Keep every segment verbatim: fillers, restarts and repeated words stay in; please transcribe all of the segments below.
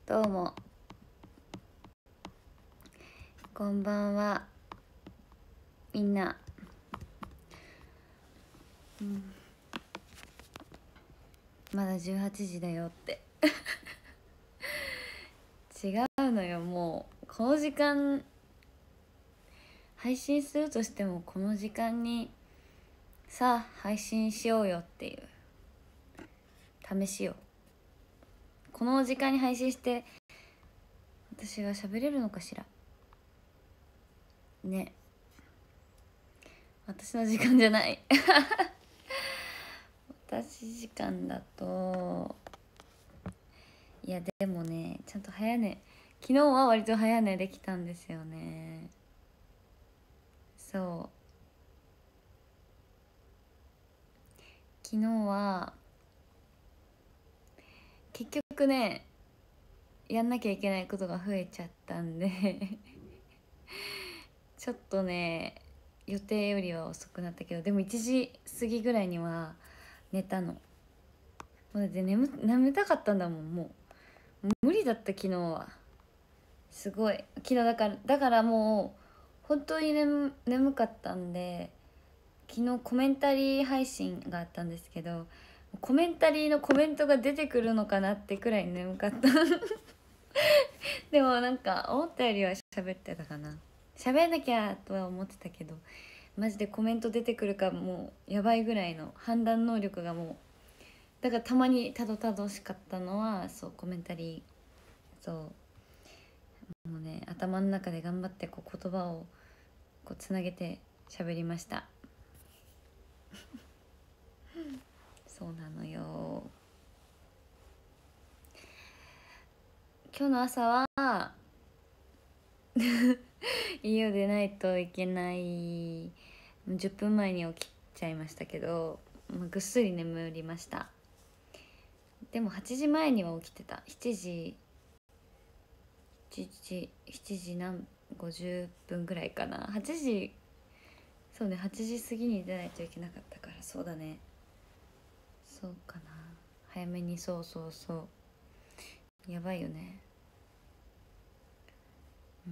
どうもこんばんはみんな、うん、まだじゅうはちじだよって違うのよ。もうこの時間配信するとしてもこの時間にさあ配信しようよっていう試しよ。この時間に配信して私が喋れるのかしらね。私の時間じゃない私時間だと、いやでもね、ちゃんと早寝、昨日は割と早寝できたんですよね。そう昨日は結局ね、やんなきゃいけないことが増えちゃったんでちょっとね予定よりは遅くなったけど、でもいちじ過ぎぐらいには寝たの。だって 眠, 眠たかったんだもん。もう無理だった昨日は。すごい昨日だからだからもう本当に 眠, 眠かったんで、昨日コメンタリー配信があったんですけど、コメンタリーのコメントが出てくるのかなってくらい眠かったでもなんか思ったよりは喋ってたかな。喋んなきゃとは思ってたけど、マジでコメント出てくるかもうやばいぐらいの判断能力がもう、だからたまにたどたどしかったのはそうコメンタリー、そうもうね頭の中で頑張ってこう言葉をこうつなげて喋りましたそうなのよ。今日の朝は家を出ないといけない、じゅっぷんまえに起きちゃいましたけど、まあ、ぐっすり眠りました。でもはちじまえには起きてた。しちじしちじ何ごじゅっぷんぐらいかな。はちじ、そうね、はちじ過ぎに出ないといけなかったから、そうだね、そうかな、早めに。そうそうそうやばいよね。うん、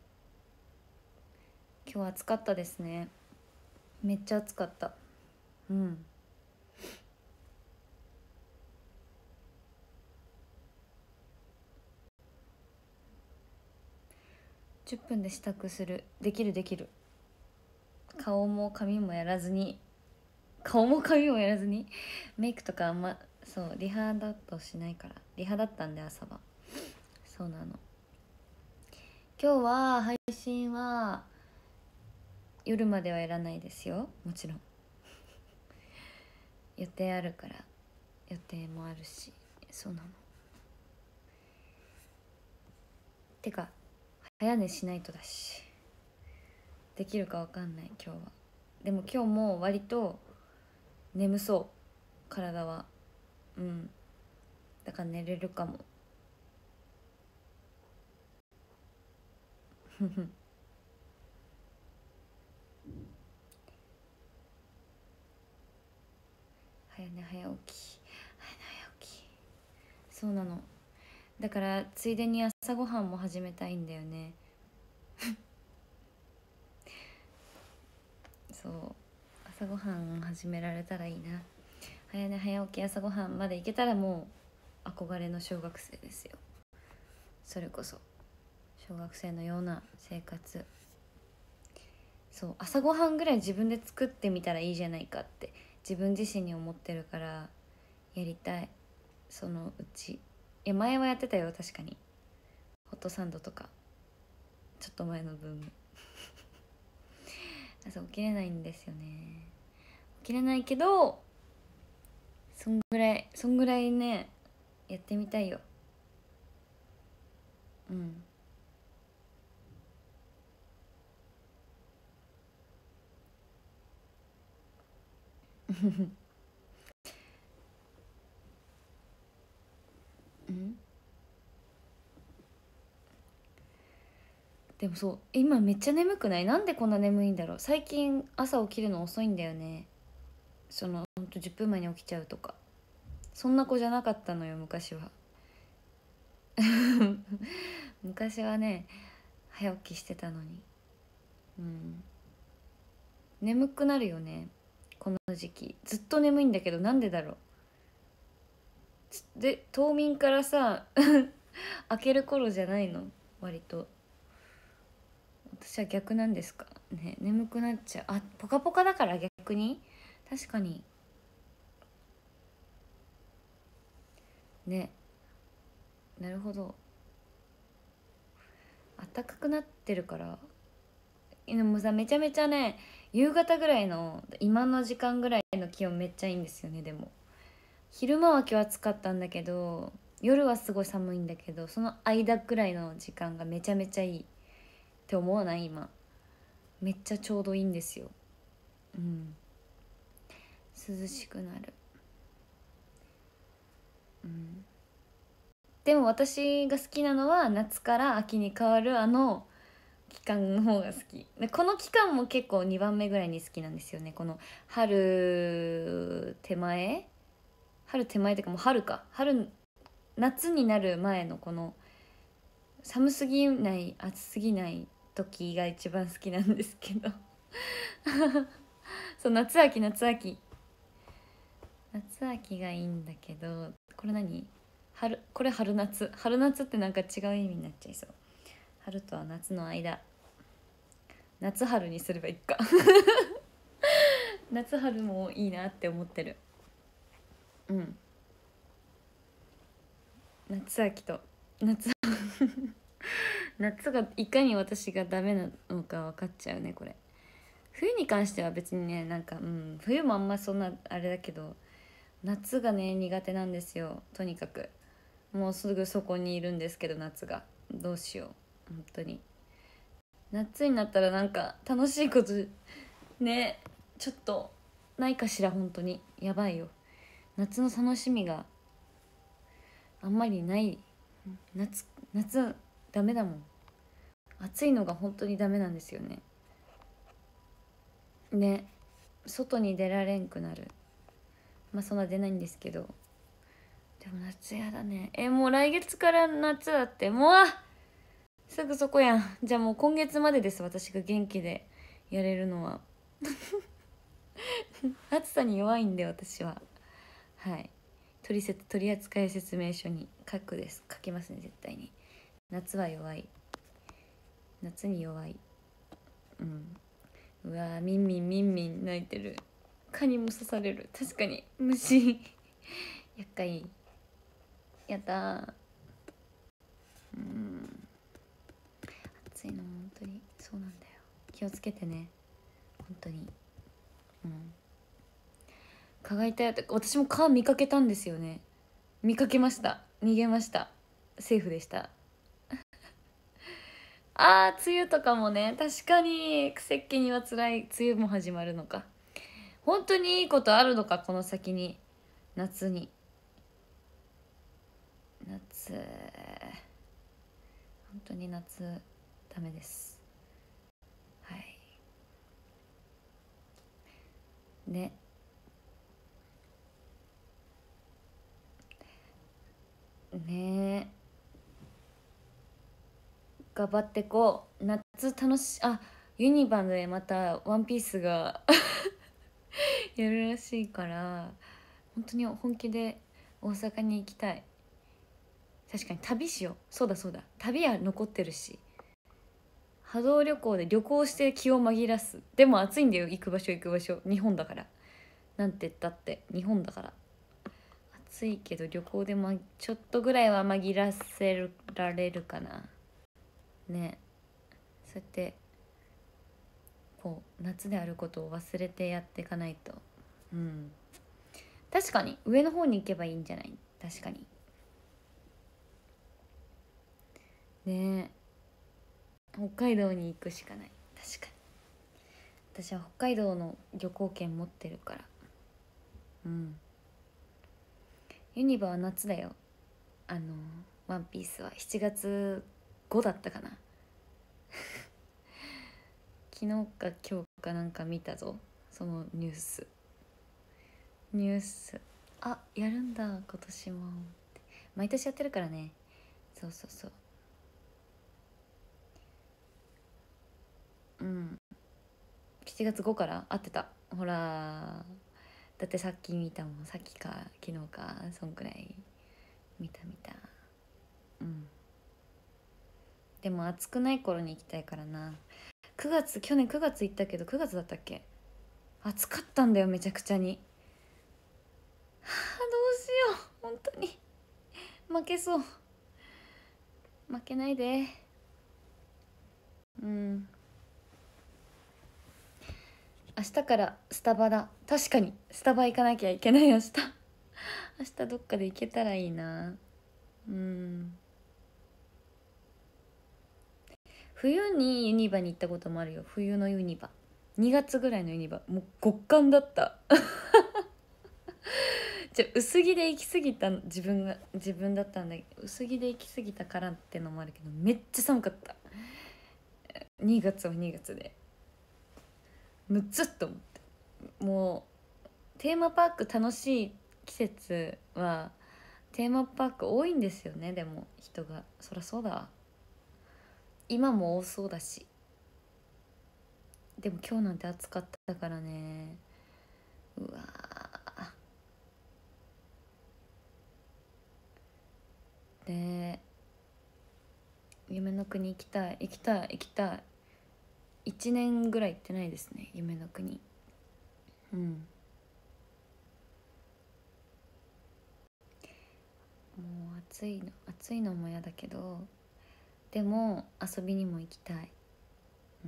今日暑かったですね。めっちゃ暑かった。うんじゅっぷんで支度する。できるできる。顔も髪もやらずに、顔も髪もやらずにメイクとかあんま、そうリハだとしないから。リハだったんで朝は。そうなの。今日は配信は夜まではやらないですよ、もちろん。予定あるから。予定もあるし。そうなの。てか早寝しないとだし、できるかわかんない今日は。でも今日も割と眠そう、体は。うんだから寝れるかも早寝早起き早寝早起き。そうなの。だからついでに朝ごはんも始めたいんだよねそう朝ごはん始められたらいいな。早寝早起き朝ごはんまでいけたらもう憧れの小学生ですよ。それこそ小学生のような生活。そう朝ごはんぐらい自分で作ってみたらいいじゃないかって自分自身に思ってるから、やりたい。そのうち。いや前はやってたよ確かに。ホットサンドとかちょっと前のブーム朝起きれないんですよね。起きれないけどそんぐらいそんぐらいねやってみたいよ。うんうんでもそう今めっちゃ眠くない？なんでこんな眠いんだろう。最近朝起きるの遅いんだよね。そのほんとじゅっぷんまえに起きちゃうとか、そんな子じゃなかったのよ昔は。 昔はね早起きしてたのに。うん、眠くなるよねこの時期。ずっと眠いんだけどなんでだろう。で冬眠からさ開ける頃じゃないの割と。私は逆なんですかね。眠くなっちゃう。あ、ポカポカだから逆に。確かにね。なるほど。暖かくなってるから。でもさめちゃめちゃね夕方ぐらいの今の時間ぐらいの気温めっちゃいいんですよね。でも昼間は今日暑かったんだけど夜はすごい寒いんだけど、その間ぐらいの時間がめちゃめちゃいいって思わない？今めっちゃちょうどいいんですよ。うん、涼しくなる。うん、でも私が好きなのは夏から秋に変わるあの期間の方が好きで、この期間も結構にばんめぐらいに好きなんですよね。この春手前春手前っていうかもう春か春夏になる前のこの寒すぎない暑すぎない時が一番好きなんですけどそう夏秋夏秋夏秋がいいんだけど、これ何春、これ春夏春夏ってなんか違う意味になっちゃいそう。春とは夏の間、夏春にすればいいか夏春もいいなって思ってる。うん、夏秋と夏夏がいかに私がダメなのか分かっちゃうねこれ。冬に関しては別にねなんか、うん、冬もあんまそんなあれだけど、夏がね苦手なんですよ。とにかくもうすぐそこにいるんですけど夏がどうしよう本当に。夏になったらなんか楽しいことねちょっとないかしら。本当にやばいよ。夏の楽しみがあんまりない。夏夏ダメだもん。暑いのが本当にダメなんですよね。ね、外に出られんくなる。まあそんな出ないんですけど、でも夏やだね。えもう来月から夏だって。もうすぐそこやん。じゃあもう今月までです、私が元気でやれるのは暑さに弱いんで私は。はい、取りせ取扱説明書に書くです。書きますね絶対に。夏は弱い。夏に弱い。うん。うわーミンミンミンミン泣いてる。蚊にも刺される。確かに虫厄介。やだー。うん、暑いの本当にそうなんだよ。気をつけてね本当に。うん、蚊がいたよって。私も蚊見かけたんですよね。見かけました。逃げました。セーフでしたあー梅雨とかもね、確かに癖っ気には辛い。梅雨も始まるのか。本当にいいことあるのかこの先に。夏に夏本当に夏ダメです。はいね。ねえ頑張ってこう。夏楽しあユニバでまたワンピースがやるらしいから本当に本気で大阪に行きたい。確かに旅しよう。そうだそうだ、旅は残ってるし、波動旅行で旅行して気を紛らす。でも暑いんだよ行く場所行く場所。日本だから。なんて言ったって日本だから暑いけど、旅行でもちょっとぐらいは紛らせられるかなね。そうやってこう夏であることを忘れてやっていかないと。うん、確かに上の方に行けばいいんじゃない。確かにね。北海道に行くしかない。確かに私は北海道の旅行券持ってるから。うん、ユニバは夏だよ。あのワンピースはしちがつごだったかな昨日か今日かなんか見たぞそのニュース。ニュースあやるんだ今年も。毎年やってるからね。 そうそうそう。うん、しちがつごから会ってた。ほらだってさっき見たもん。さっきか昨日かそんくらい見た見た。うん、でも暑くない頃に行きたいからな。くがつ、去年くがつ行ったけどくがつだったっけ。暑かったんだよめちゃくちゃに。はあ、どうしよう本当に負けそう。負けないで。うん、明日からスタバだ。確かにスタバ行かなきゃいけない。明日明日どっかで行けたらいいな。うん、冬にユニバに行ったこともあるよ。冬のユニバ、にがつぐらいのユニバ、もう極寒だったじゃ薄着で行き過ぎた自分が自分だったんだけど、薄着で行き過ぎたからってのもあるけどめっちゃ寒かった。にがつはにがつでむつっと思って。もうテーマパーク楽しい季節はテーマパーク多いんですよね。でも人がそりゃそうだ。今も多そうだし。でも今日なんて暑かったからね。うわで、夢の国行きたい行きたい行きたい。いちねんぐらい行ってないですね夢の国。うん、もう暑いの暑いのも嫌だけど、でも遊びにも行きたい。うん、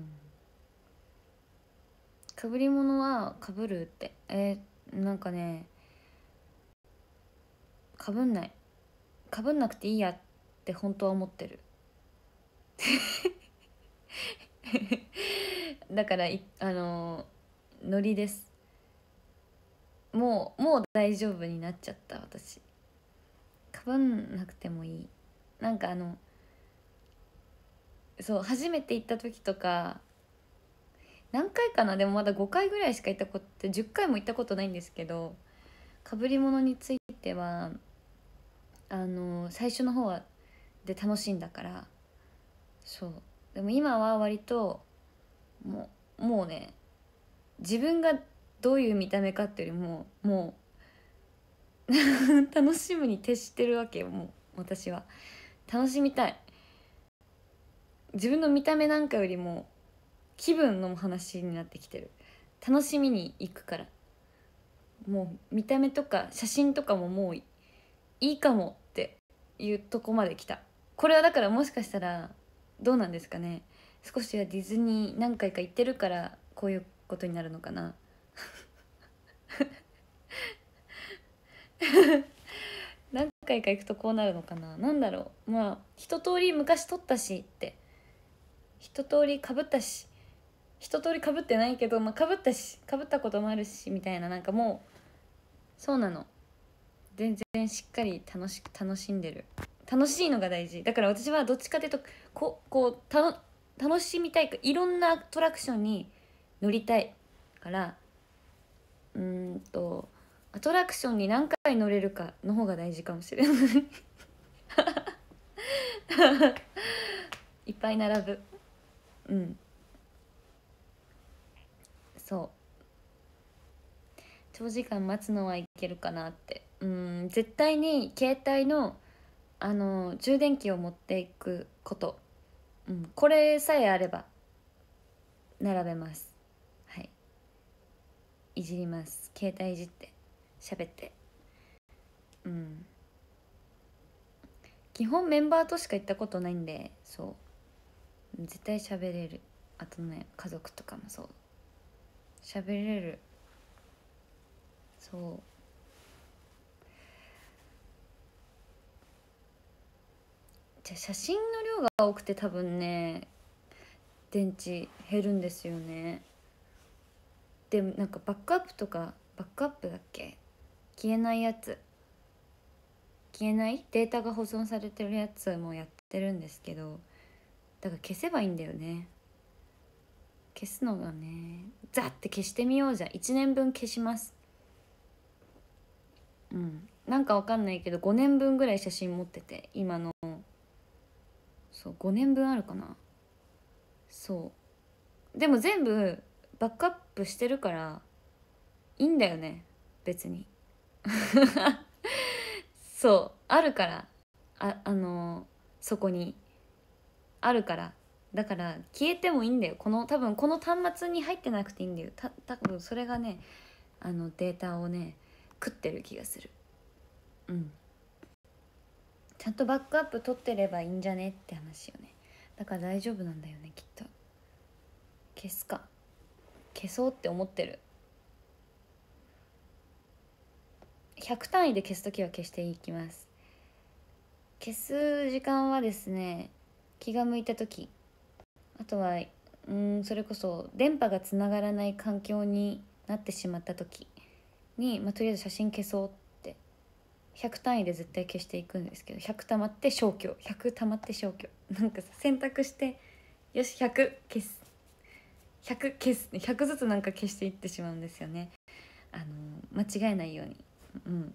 かぶり物はかぶるって、えー、なんかね、かぶんない。かぶんなくていいやって本当は思ってるだからいあのノリです。もうもう大丈夫になっちゃった私。かぶんなくてもいい。なんかあのそう初めて行った時とか、何回かな、でもまだごかいぐらいしか行ったことってじゅっかいも行ったことないんですけど、かぶり物についてはあの最初の方はで楽しんだから。そう。でも今は割ともうもうね、自分がどういう見た目かっていうよりももう楽しむに徹してるわけよ。もう私は楽しみたい。自分の見た目なんかよりも気分の話になってきてる。楽しみに行くから。もう見た目とか写真とかももういいかもっていうとこまで来た。これはだからもしかしたらどうなんですかね。少しはディズニー何回か行ってるからこういうことになるのかな何回か行くとこうなるのかな。なんだろう。まあ一通り昔撮ったしって、一通りかぶったし、一通りかぶってないけど、まあ、かぶったしかぶったこともあるしみたいな。なんかもうそうなの。全然しっかり楽し楽しんでる。楽しいのが大事だから。私はどっちかというとこうこうたの楽しみたいか、いろんなアトラクションに乗りたいから、うーんとアトラクションに何回乗れるかの方が大事かもしれないいっぱい並ぶ。うん、そう長時間待つのはいけるかなって。うん、絶対に携帯のあの充電器を持っていくこと、うん、これさえあれば並べます。はい、いじります。携帯いじって喋って。うん、基本メンバーとしか行ったことないんで、そう絶対喋れる。あとね家族とかもそう喋れる。そうじゃあ写真の量が多くて多分ね電池減るんですよね。でもなんかバックアップとか、バックアップだっけ、消えないやつ、消えないデータが保存されてるやつもやってるんですけど、だから消せばいいんだよね。消すのがね、ザッて消してみよう。じゃあいちねんぶん消します。うん、なんかわかんないけどごねんぶんぐらい写真持ってて、今のそうごねんぶんあるかな。そうでも全部バックアップしてるからいいんだよね別にそうあるから、ああのーそこにあるから、だから消えてもいいんだよ。この多分この端末に入ってなくていいんだよ。た多分それがねあのデータをね食ってる気がする。うんちゃんとバックアップ取ってればいいんじゃねって話よね。だから大丈夫なんだよねきっと。消すか消そうって思ってる。ひゃく単位で消すときは消していきます。消す時間はですね、気が向いた時、あとはうんそれこそ電波がつながらない環境になってしまった時に、まあ、とりあえず写真消そうってひゃく単位で絶対消していくんですけど、ひゃくたまって消去、ひゃくたまって消去、なんかさ選択してよしひゃく消す、ひゃく消す、ひゃくずつなんか消していってしまうんですよね。あの間違えないように。うん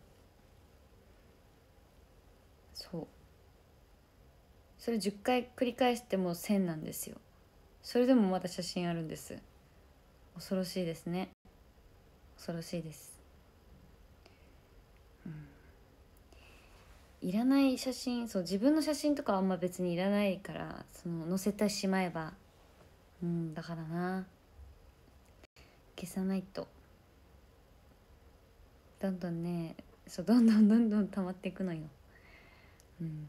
そうそれじゅっかい繰り返してもせんなんですよ。それでもまだ写真あるんです。恐ろしいですね。恐ろしいです、うん、いらない写真、そう自分の写真とかあんま別にいらないから、その載せてしまえば、うんだからな消さないとどんどんね、そうどんどんどんどん溜まっていくのよ。うん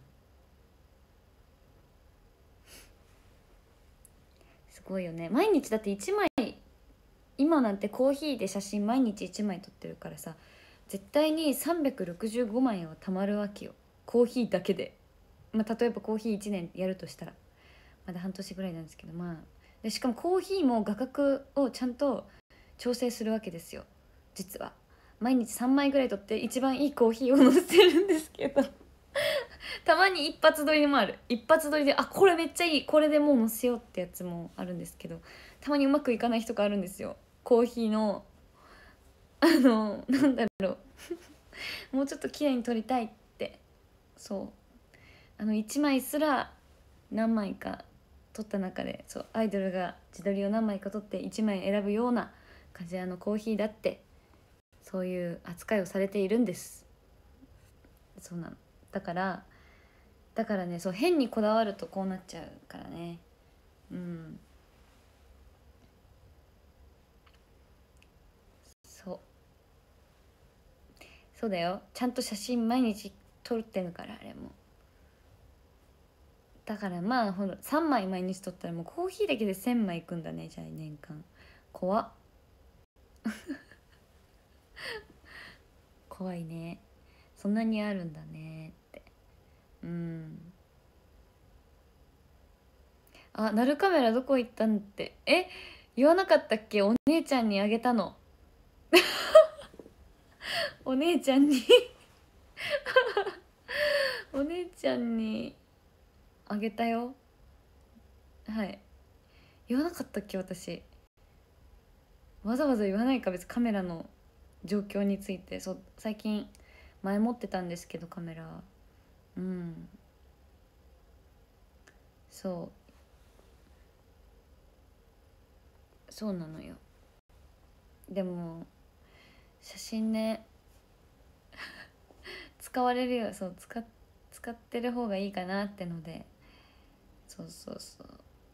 すごいよね。毎日だっていちまい、今なんてコーヒーで写真毎日いちまい撮ってるからさ、絶対にさんびゃくろくじゅうごまいはたまるわけよ、コーヒーだけで。まあ、例えばコーヒーいちねんやるとしたらまだ半年ぐらいなんですけど、まあでしかもコーヒーも画角をちゃんと調整するわけですよ。実は毎日さんまいぐらい撮って一番いいコーヒーを載せてるんですけどたまに一発撮りもある。一発撮りであこれめっちゃいい、これでもう載せようってやつもあるんですけど、たまにうまくいかない人があるんですよ。コーヒーのあのなんだろうもうちょっと綺麗に撮りたいって。そうあのいちまいすら何枚か撮った中で、そうアイドルが自撮りを何枚か撮っていちまい選ぶような感じで、あのコーヒーだってそういう扱いをされているんです。そうなの。だからだからね、そう変にこだわるとこうなっちゃうからね。うんそうそうだよ、ちゃんと写真毎日撮ってるからあれも。だからまあほんさんまい毎日撮ったらもうコーヒーだけでせんまいいくんだね、じゃあ年間。怖っ怖いね。そんなにあるんだねって。うんあなるカメラどこ行ったんって、え言わなかったっけ、お姉ちゃんにあげたの。お姉ちゃんにお姉ちゃんにあげたよ。はい言わなかったっけ私。わざわざ言わないか別にカメラの状況について。そう最近前持ってたんですけどカメラ。うんそうそうなのよ。でも写真ね使われるよ、そう使っ使ってる方がいいかなってので。そうそうそう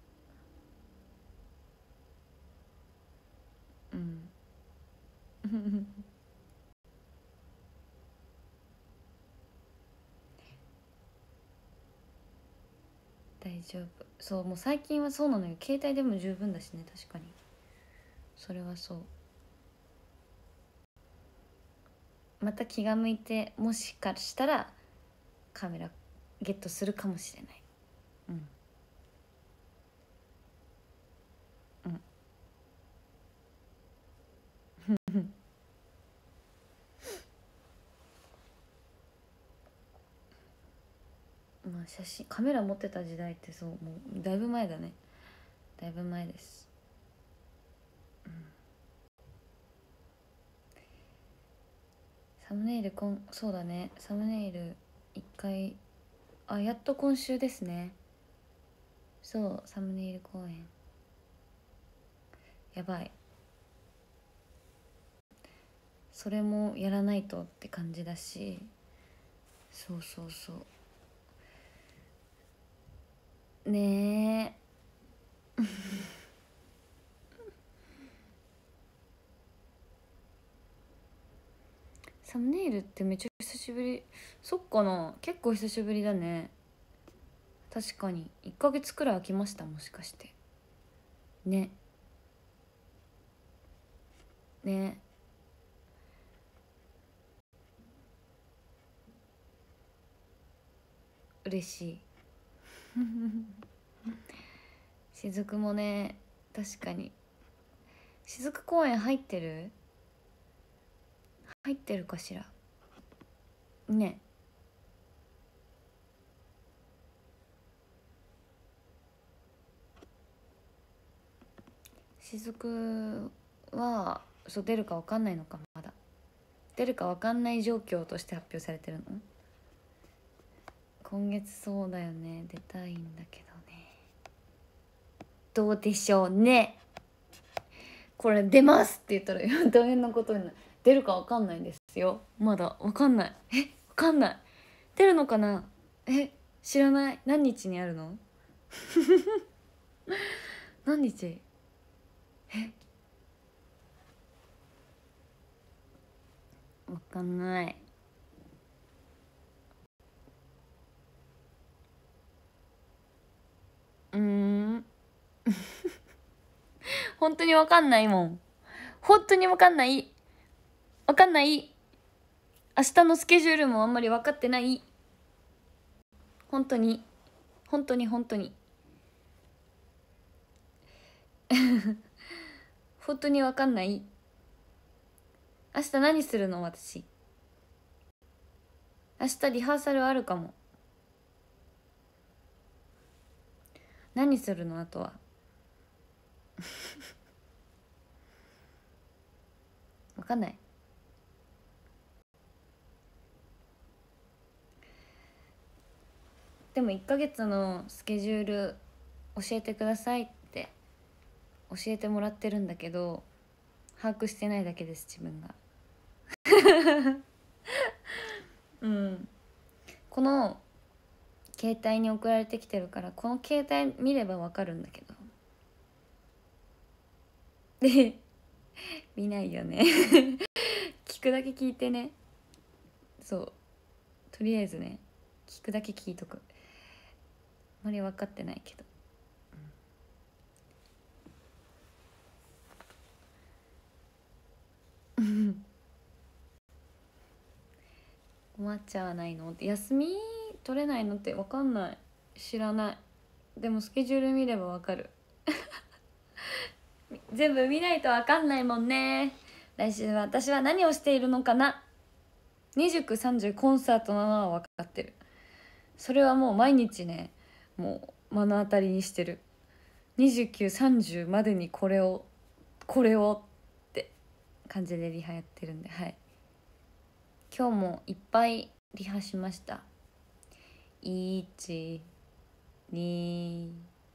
うん大丈夫。そうもう最近はそうなのよ、携帯でも十分だしね。確かにそれはそう。また気が向いてもしかしたらカメラゲットするかもしれない。うんうんまあ写真カメラ持ってた時代ってそうもうだいぶ前だね。だいぶ前です。サムネイルこんそうだね、サムネイル一回あやっと今週ですね。 そうサムネイル公演やばい。それもやらないとって感じだし、そうそうそうねえサムネイルってめっちゃ久しぶり。そっかな、結構久しぶりだね。確かにいっかげつくらい空きました、もしかしてね。ね嬉しい雫もね、確かに雫公園入ってる入ってるかしらね。雫はそう出るか分かんないのか、まだ出るか分かんない状況として発表されてるの。今月そうだよね、出たいんだけどね。どうでしょうね。これ出ますって言ったら大変なことになる。出るか分かんないですよ、まだ分かんない。え分かんない。出るのかな。え知らない。何日にあるの何日。え分かんない。うーん本当に分かんないもん。本当に分かんない分かんない。明日のスケジュールもあんまり分かってない。本当に本当に本当に本当に分かんない。明日何するの私。明日リハーサルあるかも。何するのあとは分かんない。でもいっかげつのスケジュール教えてくださいって教えてもらってるんだけど、把握してないだけです、自分がうんこの携帯に送られてきてるから、この携帯見ればわかるんだけどで見ないよね聞くだけ聞いてね。そうとりあえずね、聞くだけ聞いとく。あまり分かってないけど、うん、困っちゃわないのって。休み取れないのって分かんない。知らない。でもスケジュール見れば分かる全部見ないと分かんないもんね。来週は私は何をしているのかな。にじゅうく、さんじゅうコンサートなのは分かってる。それはもう毎日ね、もう目の当たりにしてる。にじゅうく、さんじゅうまでにこれをこれをって感じでリハやってるんで、はい。今日もいっぱいリハしました。いち、に、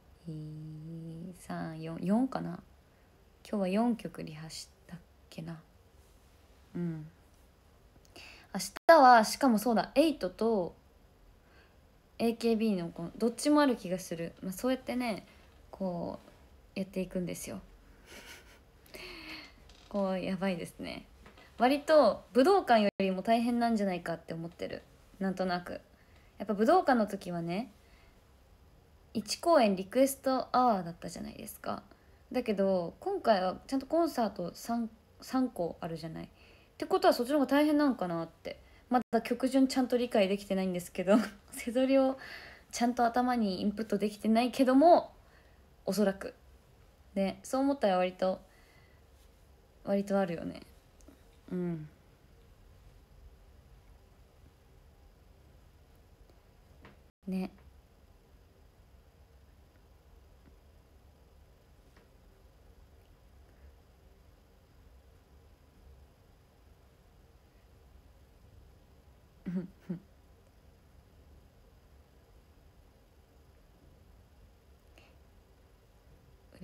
さん、よん、よんかな。今日はよんきょくリハしたっけな。うん明日はしかもそうだ、エイトと エーケービー のこのどっちもある気がする、まあ、そうやってねこうやっていくんですよ。こうやばいですね。割と武道館よりも大変なんじゃないかって思ってる。なんとなくやっぱ武道館の時はね、いち公演リクエストアワーだったじゃないですか。だけど今回はちゃんとコンサート 3, さんこあるじゃない。ってことはそっちの方が大変なのかなって。まだ曲順ちゃんと理解できてないんですけどせどりをちゃんと頭にインプットできてないけども、おそらくね、そう思ったら割と割とあるよね。うんね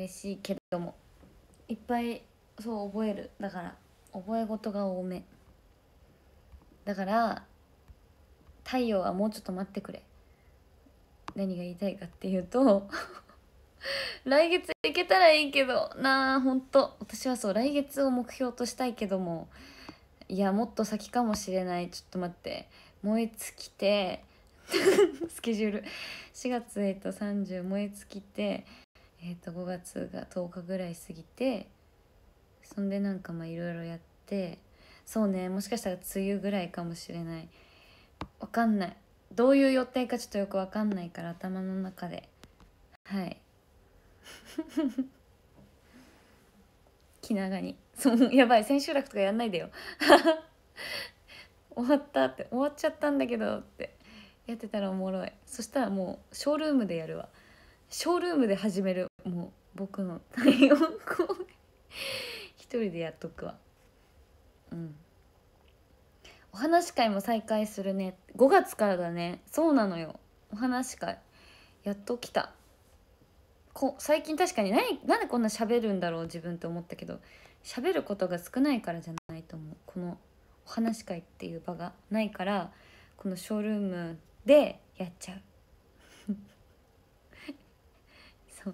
嬉しいけどもいっぱいそう覚える。だから覚え事が多めだから、太陽はもうちょっと待ってくれ。何が言いたいかっていうと来月行けたらいいけどなあ。ほんと私はそう来月を目標としたいけども、いやもっと先かもしれない。ちょっと待って、燃え尽きてスケジュールしがつ、えっとさんじゅう燃え尽きて、えっとごがつがとおかぐらい過ぎて、そんでなんかまあいろいろやって、そうね、もしかしたら梅雨ぐらいかもしれない。わかんない、どういう予定かちょっとよくわかんないから、頭の中で。はい気長にそうやばい、千秋楽とかやんないでよ終わったって、終わっちゃったんだけどってやってたらおもろい。そしたらもうショールームでやるわ。ショールームで始める。もう僕の太陽光一人でやっとくわ。うん、お話し会も再開するね。ごがつからだね。そうなのよ、お話し会やっと来た。こ最近確かに何なんでこんな喋るんだろう自分って思ったけど、喋ることが少ないからじゃないと思う。このお話し会っていう場がないから、このショールームでやっちゃうそう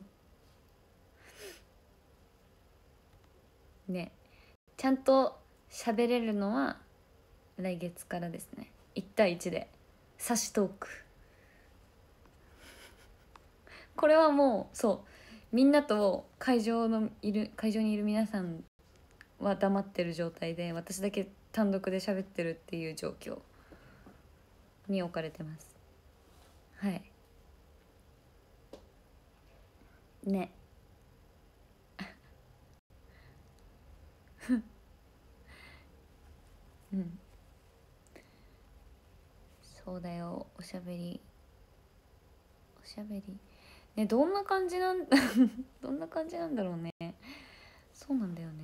ね、ちゃんと喋れるのは来月からですね。いち対いちでサしトーク。これはもうそうみんなと会場のいる会場にいる皆さんは黙ってる状態で、私だけ単独で喋ってるっていう状況に置かれてます。はいねうんそうだよ。おしゃべりおしゃべりね、どんな感じなんどんな感じなんだろうね。そうなんだよね。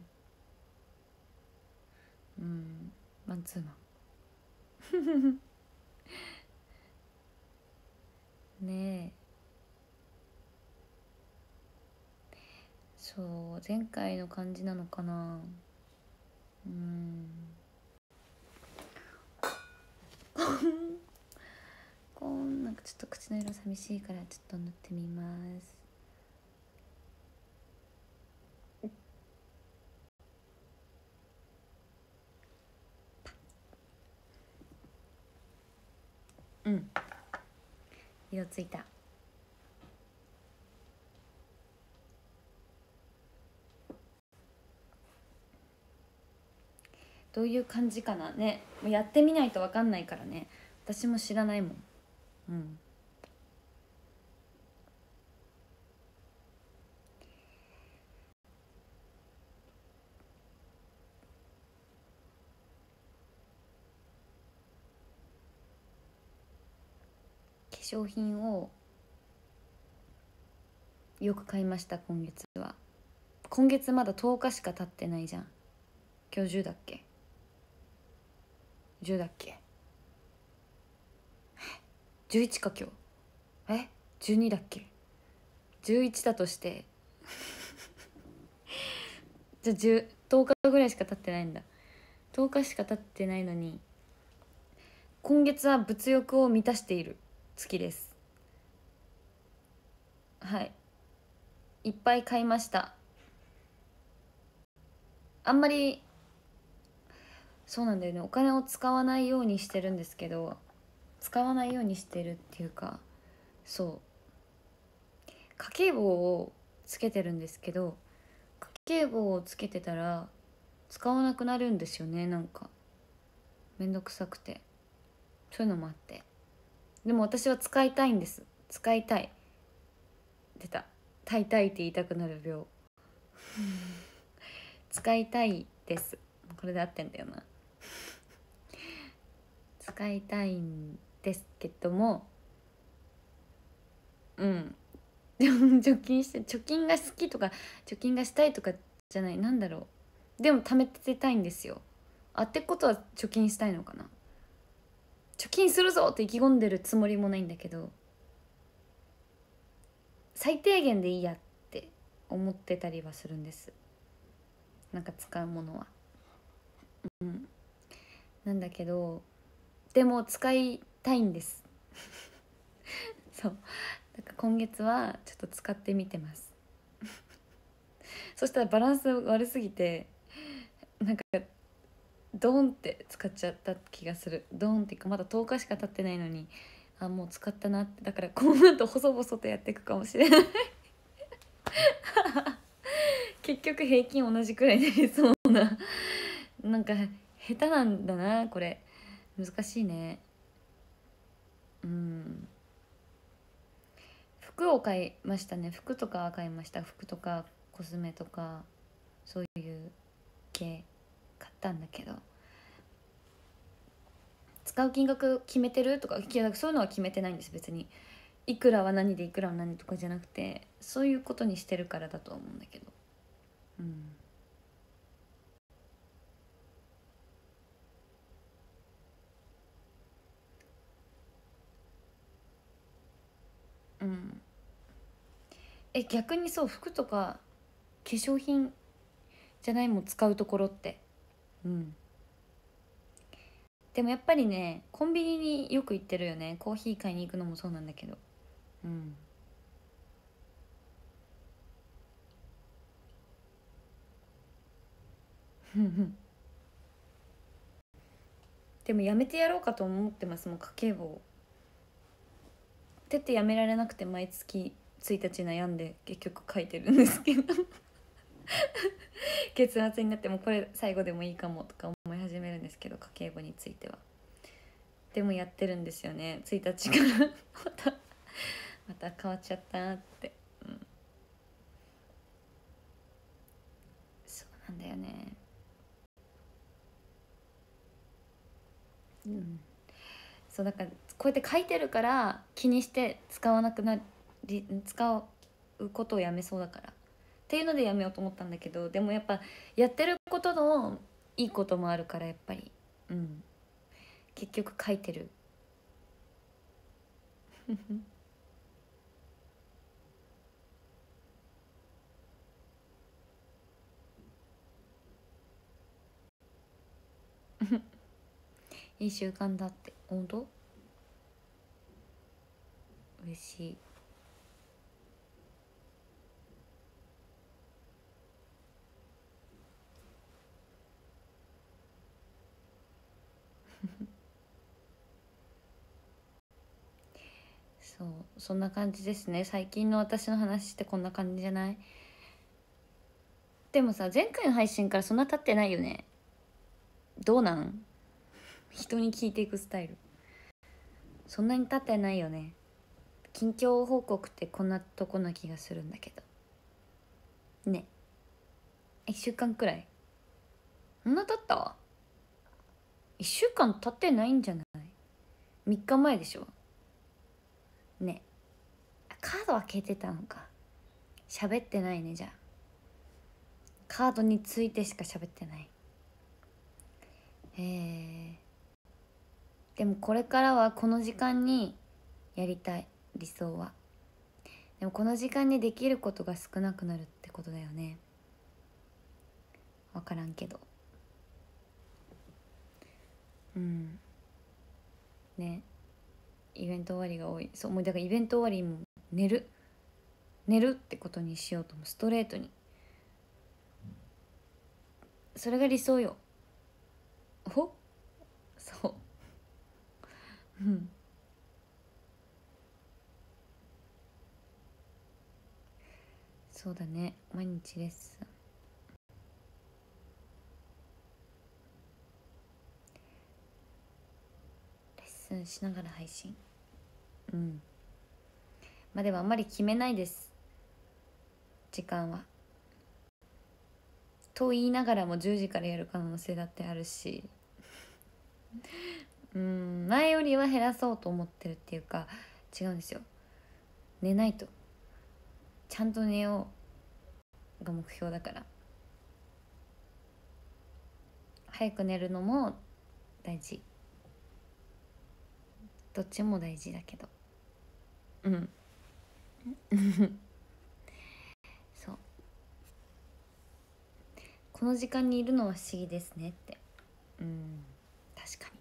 うんマンツーマンねえ、そう前回の感じなのかな。うんこんなんかちょっと口の色寂しいからちょっと塗ってみます。うん色ついた。どういう感じかなね。やってみないと分かんないからね。私も知らないもん。うん化粧品をよく買いました。今月は今月まだとおかしか経ってないじゃん。今日じゅうだっけじゅうだっけじゅういちか今日。えじゅうにだっけじゅういちだとしてじゃあじゅう とおかぐらいしか経ってないんだ。とおかしか経ってないのに今月は物欲を満たしている月です。はいいっぱい買いました。あんまりそうなんだよね、お金を使わないようにしてるんですけど、使わないようにしてるっていうか、そう家計簿をつけてるんですけど、家計簿をつけてたら使わなくなるんですよね。なんかめんどくさくて、そういうのもあって。でも私は使いたいんです。使いたい。出た、たいたいって言いたくなる病使いたいです。これで合ってんだよな使いたいんですけども、うん貯金して貯金が好きとか貯金がしたいとかじゃない、なんだろう、でも貯めてたいんですよ。あってことは貯金したいのかな。貯金するぞって意気込んでるつもりもないんだけど、最低限でいいやって思ってたりはするんです。なんか使うものは。うん。なんだけどでも使いたいんですそうだから今月はちょっと使ってみてますそしたらバランス悪すぎてなんかドーンって使っちゃった気がする。ドーンっていうかまだとおかしか経ってないのに、あもう使ったなって。だからこの後細々とやっていくかもしれない結局平均同じくらいになりそうななんか下手なんだなこれ。難しいね。うん。服を買いましたね。服とかは買いました。服とかコスメとかそういう系買ったんだけど、使う金額決めてるとかそういうのは決めてないんです。別にいくらは何でいくらは何とかじゃなくて、そういうことにしてるからだとは思うんだけど。うんうん。え逆にそう服とか化粧品じゃないもん使うところって。うん。でもやっぱりねコンビニによく行ってるよね。コーヒー買いに行くのもそうなんだけど。うん。でもやめてやろうかと思ってます。もう家計簿を手ってやめられなくて毎月ついたち悩んで結局書いてるんですけど月末になってもこれ最後でもいいかもとか思い始めるんですけど、家計簿については。でもやってるんですよね。ついたちからまたまた変わっちゃったって、うん、そうなんだよね。うんそうだからこうやって書いてるから気にして使わなくなり使うことをやめそうだからっていうのでやめようと思ったんだけど、でもやっぱやってることのいいこともあるからやっぱり、うん結局書いてるいい習慣だって。本当嬉しい。そうそんな感じですね。最近の私の話ってこんな感じじゃない？でもさ前回の配信からそんな経ってないよね。どうなん？人に聞いていくスタイルそんなに経ってないよね。近況報告ってこんなとこな気がするんだけどね。いっしゅうかんくらい？そんな経った？ いっ 週間経ってないんじゃない？ みっ 日前でしょね。カードは消えてたのか。喋ってないね。じゃあカードについてしか喋ってない。へえ。でもこれからはこの時間にやりたい。理想は。でもこの時間にできることが少なくなるってことだよね。分からんけど。うんね。イベント終わりが多い。そうもうだからイベント終わりも寝る寝るってことにしようと思う。ストレートに。それが理想よ。ほそううんそうだね。毎日レッスンレッスンしながら配信。うんまあでもあんまり決めないです、時間は。と言いながらもじゅうじからやる可能性だってあるし、うん前よりは減らそうと思ってるっていうか、違うんですよ。寝ないと。ちゃんと寝ようが目標だから。早く寝るのも大事。どっちも大事だけど。うんそうこの時間にいるのは不思議ですねって。うん、確かに。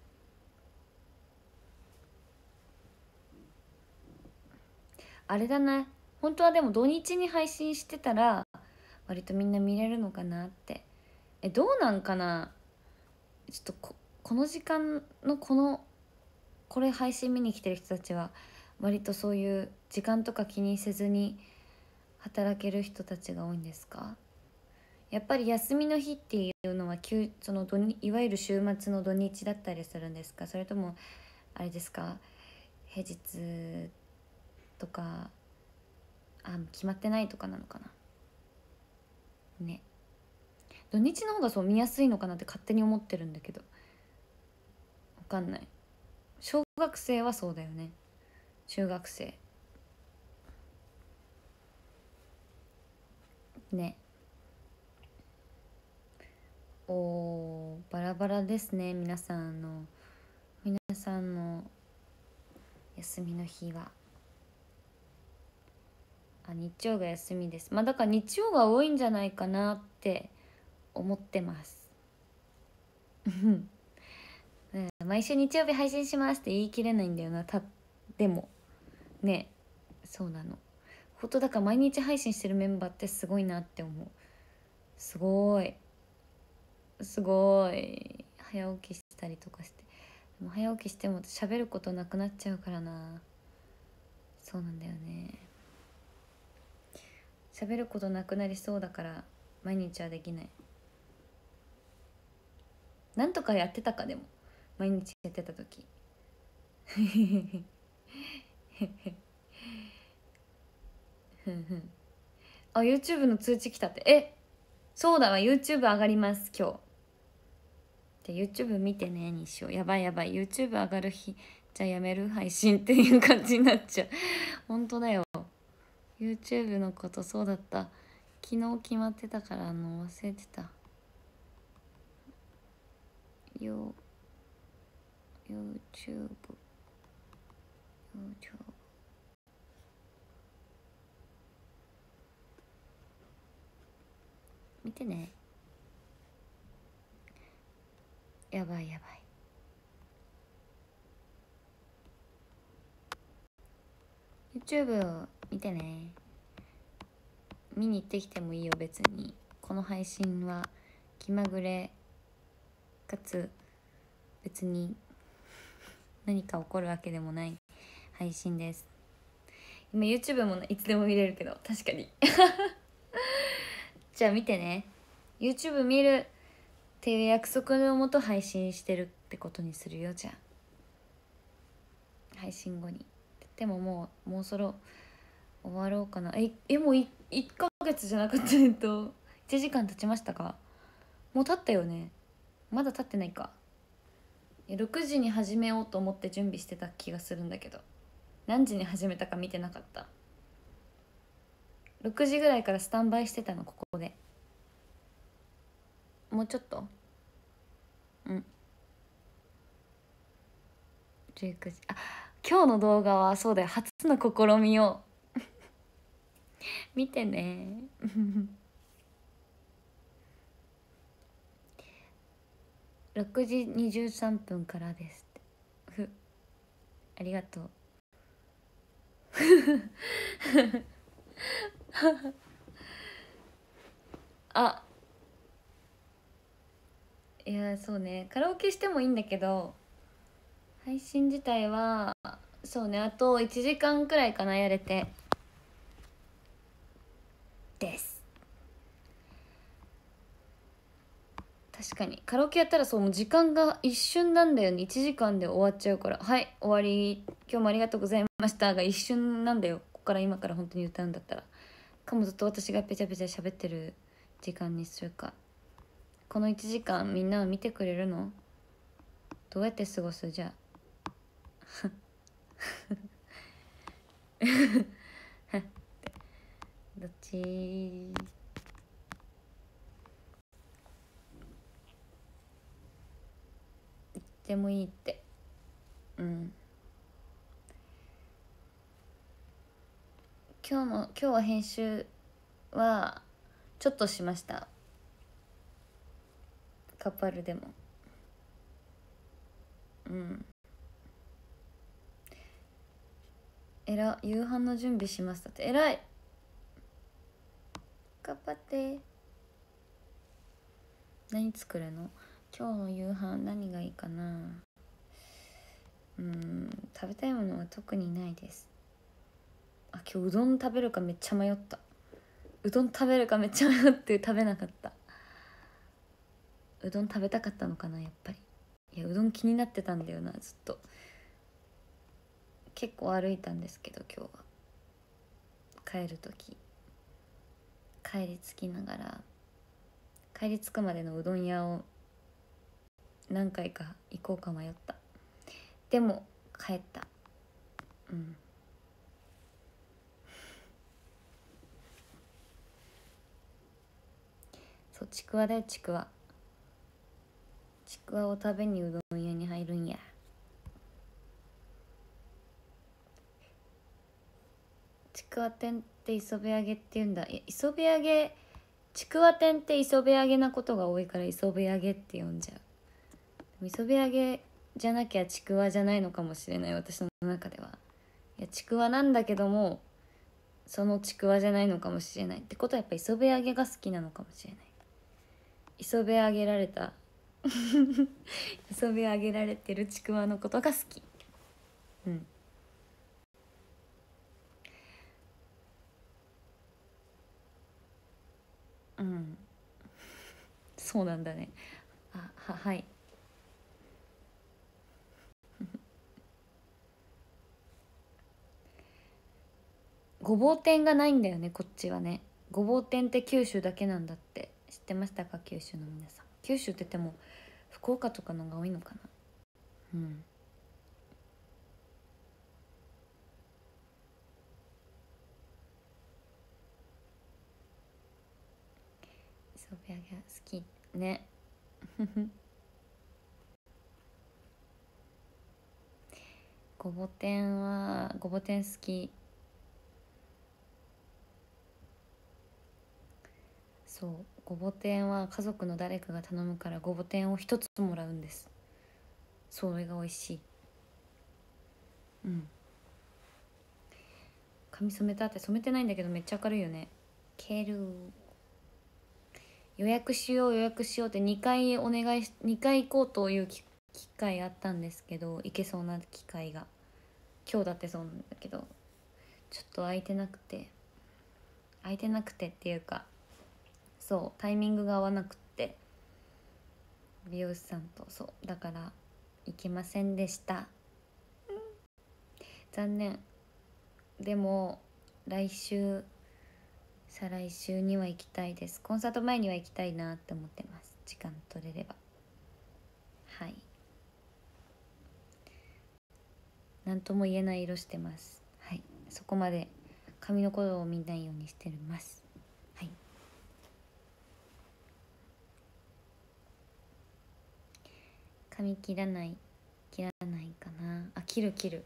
あれだな、本当はでも土日に配信してたら割とみんな見れるのかなって。え、どうなんかな。ちょっと こ, この時間のこのこれ配信見に来てる人たちは割とそういう時間とか気にせずに働ける人たちが多いんですか？やっぱり休みの日っていうのは休その土日いわゆる週末の土日だったりするんですか？それともあれですか、平日とか、あ、決まってないとかなのかなね。土日の方がそう見やすいのかなって勝手に思ってるんだけど、分かんない。小学生はそうだよね。中学生ね。おー、バラバラですね。皆さんの皆さんの休みの日は。あ、日曜が休みです。まあだから日曜が多いんじゃないかなって思ってますうん毎週日曜日配信しますって言い切れないんだよな。たでもね、そうなの。ほんとだから毎日配信してるメンバーってすごいなって思う。すごいすごい早起きしたりとかして。でも早起きしても喋ることなくなっちゃうからな。そうなんだよね。喋ることなくなりそうだから毎日はできない。なんとかやってたか。でも毎日やってた時あ、 YouTube の通知来たって。え、そうだわ、 YouTube 上がります今日。じゃあ YouTube 見てねにしよう。やばいやばい、 YouTube 上がる日じゃあやめる配信っていう感じになっちゃう本当だよ、 YouTube のことそうだった。昨日決まってたからあの忘れてたよ。 YouTube YouTube 見てね。やばいやばい、 YouTube を見てね。見に行ってきてもいいよ別に。この配信は気まぐれかつ別に何か起こるわけでもない配信です。今 YouTube もいつでも見れるけど確かにじゃあ見てね。 YouTube 見るっていう約束のもと配信してるってことにするよ。じゃあ配信後に。でももうもうそろ終わろうかな。ええもういいっかげつじゃなくてえっといちじかん経ちましたか？もう経ったよね。まだ経ってないか。ろくじに始めようと思って準備してた気がするんだけど、何時に始めたか見てなかった。ろくじぐらいからスタンバイしてたの。ここでもうちょっと。うんじゅうくじ。あ、今日の動画はそうだよ、初の試みを見てねろくじにじゅうさんぷんからですって。ふありがとうあ、いやそうね、カラオケしてもいいんだけど配信自体はそうね、あといちじかんくらいかな、やれてです。確かにカラオケやったらそう、もう時間が一瞬なんだよね。いちじかんで終わっちゃうから、はい終わり今日もありがとうございましたが一瞬なんだよ。ここから今から本当に歌うんだったら。かもずっと私がペチャペチャ喋ってる時間にするか。このいちじかんみんなは見てくれるの？どうやって過ごす？じゃあどっち？でもいいって。うん、今日も今日は編集はちょっとしました。 カパルでも。うん。えら、夕飯の準備しますだって。えらい。頑張って。何作るの？今日の夕飯何がいいかな。うん、食べたいものは特にないです。あ、今日うどん食べるかめっちゃ迷った。うどん食べるかめっちゃ迷って食べなかった。うどん食べたかったのかな、やっぱり。いや、うどん気になってたんだよな、ずっと。結構歩いたんですけど、今日は帰る時、帰り着きながら、帰り着くまでのうどん屋を何回か行こうか迷った。でも帰った。うん。そう、ちくわだよ、ちくわ。ちくわを食べにうどん屋に入るんや。ちくわ天って磯辺揚げって言うんだ。いや、磯辺揚げ、ちくわ天って磯辺揚げなことが多いから磯辺揚げって呼んじゃう。磯辺揚げじゃなきゃちくわじゃないのかもしれない、私の中では。いや、ちくわなんだけどもそのちくわじゃないのかもしれないってことは、やっぱ磯辺揚げが好きなのかもしれない。磯辺揚げられた磯辺揚げられてるちくわのことが好き。うん。うん、そうなんだね。あ、は、はい。ごぼう天がないんだよね、こっちはね。ごぼう天って九州だけなんだって。知ってましたか、九州の皆さん。九州って言っても福岡とかのが多いのかな。うん。磯辺揚げ好きね。ごぼ天はごぼ天好き。そう、ごぼ天は家族の誰かが頼むからごぼ天を一つもらうんです。それが美味しい。うん。髪染めたって？染めてないんだけどめっちゃ明るいよね。ケル予約しよう予約しようってにかいお願いしにかい行こうという機会あったんですけど、行けそうな機会が今日だってそうなんだけど、ちょっと空いてなくて空いてなくてっていうか、そうタイミングが合わなくって、美容師さんと。そうだから行けませんでした。残念。でも来週再来週には行きたいです。コンサート前には行きたいなって思ってます、時間取れれば。はい、何とも言えない色してます。はい、そこまで髪のことを見ないようにしてます。はい。髪切らない切らないかなあ。切る切る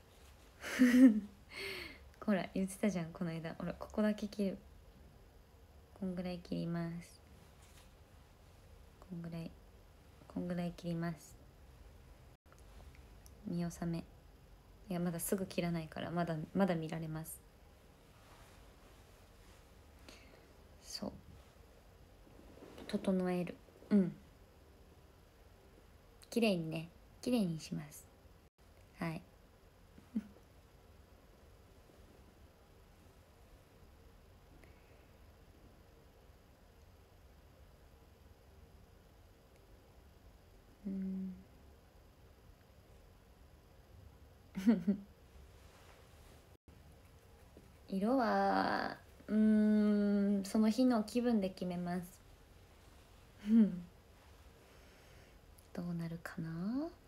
ほら言ってたじゃんこの間。ほらここだけ切る。こんぐらい切ります。こんぐらいこんぐらい切ります。見納め。いやまだすぐ切らないから、まだまだ見られます。そう、整える。うん、綺麗にね、綺麗にします。はい。うん色はうーんその日の気分で決めます。どうなるかな。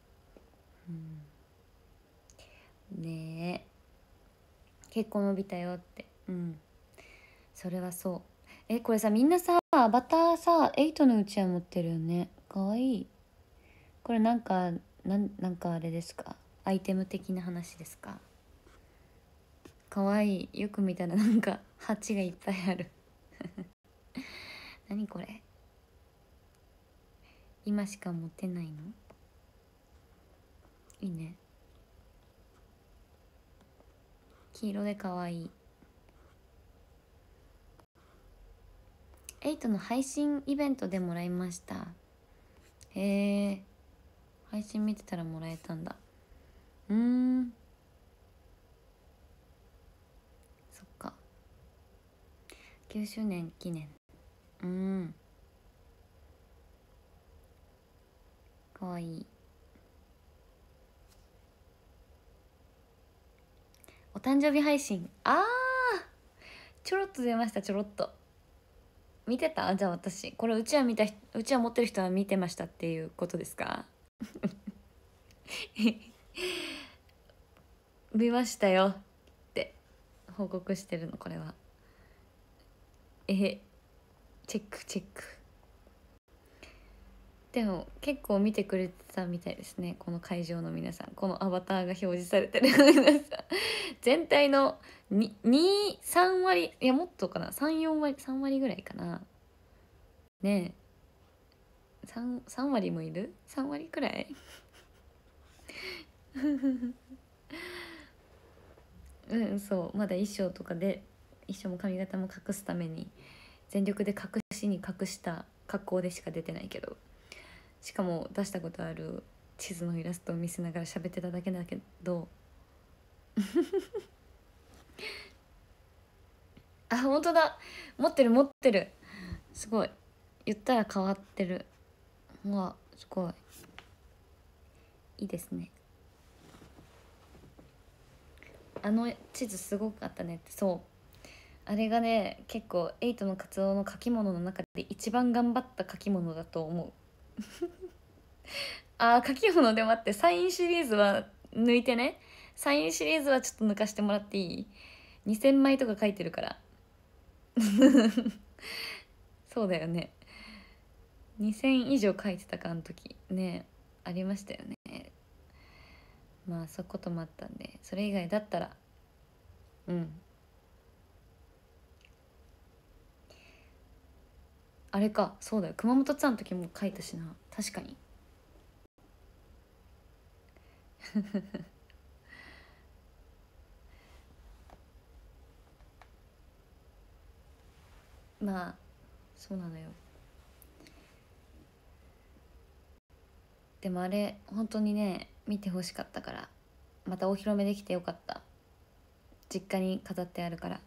うん、ねえ、結構伸びたよって。うん、それはそう。え、これさみんなさアバターさエイトのうちわ持ってるよね。かわいい。これなんかなんなんかあれですか、アイテム的な話ですか。かわいい。よく見たらなんか鉢がいっぱいある何これ。 今しか持ってないの？いいね、黄色でかわいい。エイトの配信イベントでもらいました。へえ、配信見てたらもらえたんだ。うーん、そっか、きゅうしゅうねん記念。うーん、かわいい。お誕生日配信、あーちょろっと出ました。ちょろっと見てた？じゃあ私これうちわ見た人、うちわ持ってる人は見てましたっていうことですか？見ましたよって報告してるの、これは。え、チェックチェック。でも結構見てくれてたみたいですね、この会場の皆さん。このアバターが表示されてる皆さん全体のにさん割、いやもっとかな、さんよん割、さん割ぐらいかなねえ。 3, さん割もいる？ さん 割くらいうん、そう、まだ衣装とかで、衣装も髪型も隠すために全力で隠しに隠した格好でしか出てないけど、しかも出したことある地図のイラストを見せながら喋ってただけだけどあ、本当だ、持ってる持ってる、すごい、言ったら変わってる。うわ、すごいいいですね。あの地図すごかったねって。そう、あれがね、結構エイトの活動の書き物の中で一番頑張った書き物だと思うあー、書き物で待って、サインシリーズは抜いてね。サインシリーズはちょっと抜かしてもらっていい？ にせん 枚とか書いてるからそうだよね、にせん以上書いてたか、あの時ね。ありましたよね。まあそういうこともあったんで、それ以外だったらうん、あれか、そうだよ、熊本ツアーの時も書いたしな、確かにまあそうなのよ。でもあれ本当にね、見てほしかったから、またお披露目できてよかった。実家に飾ってあるから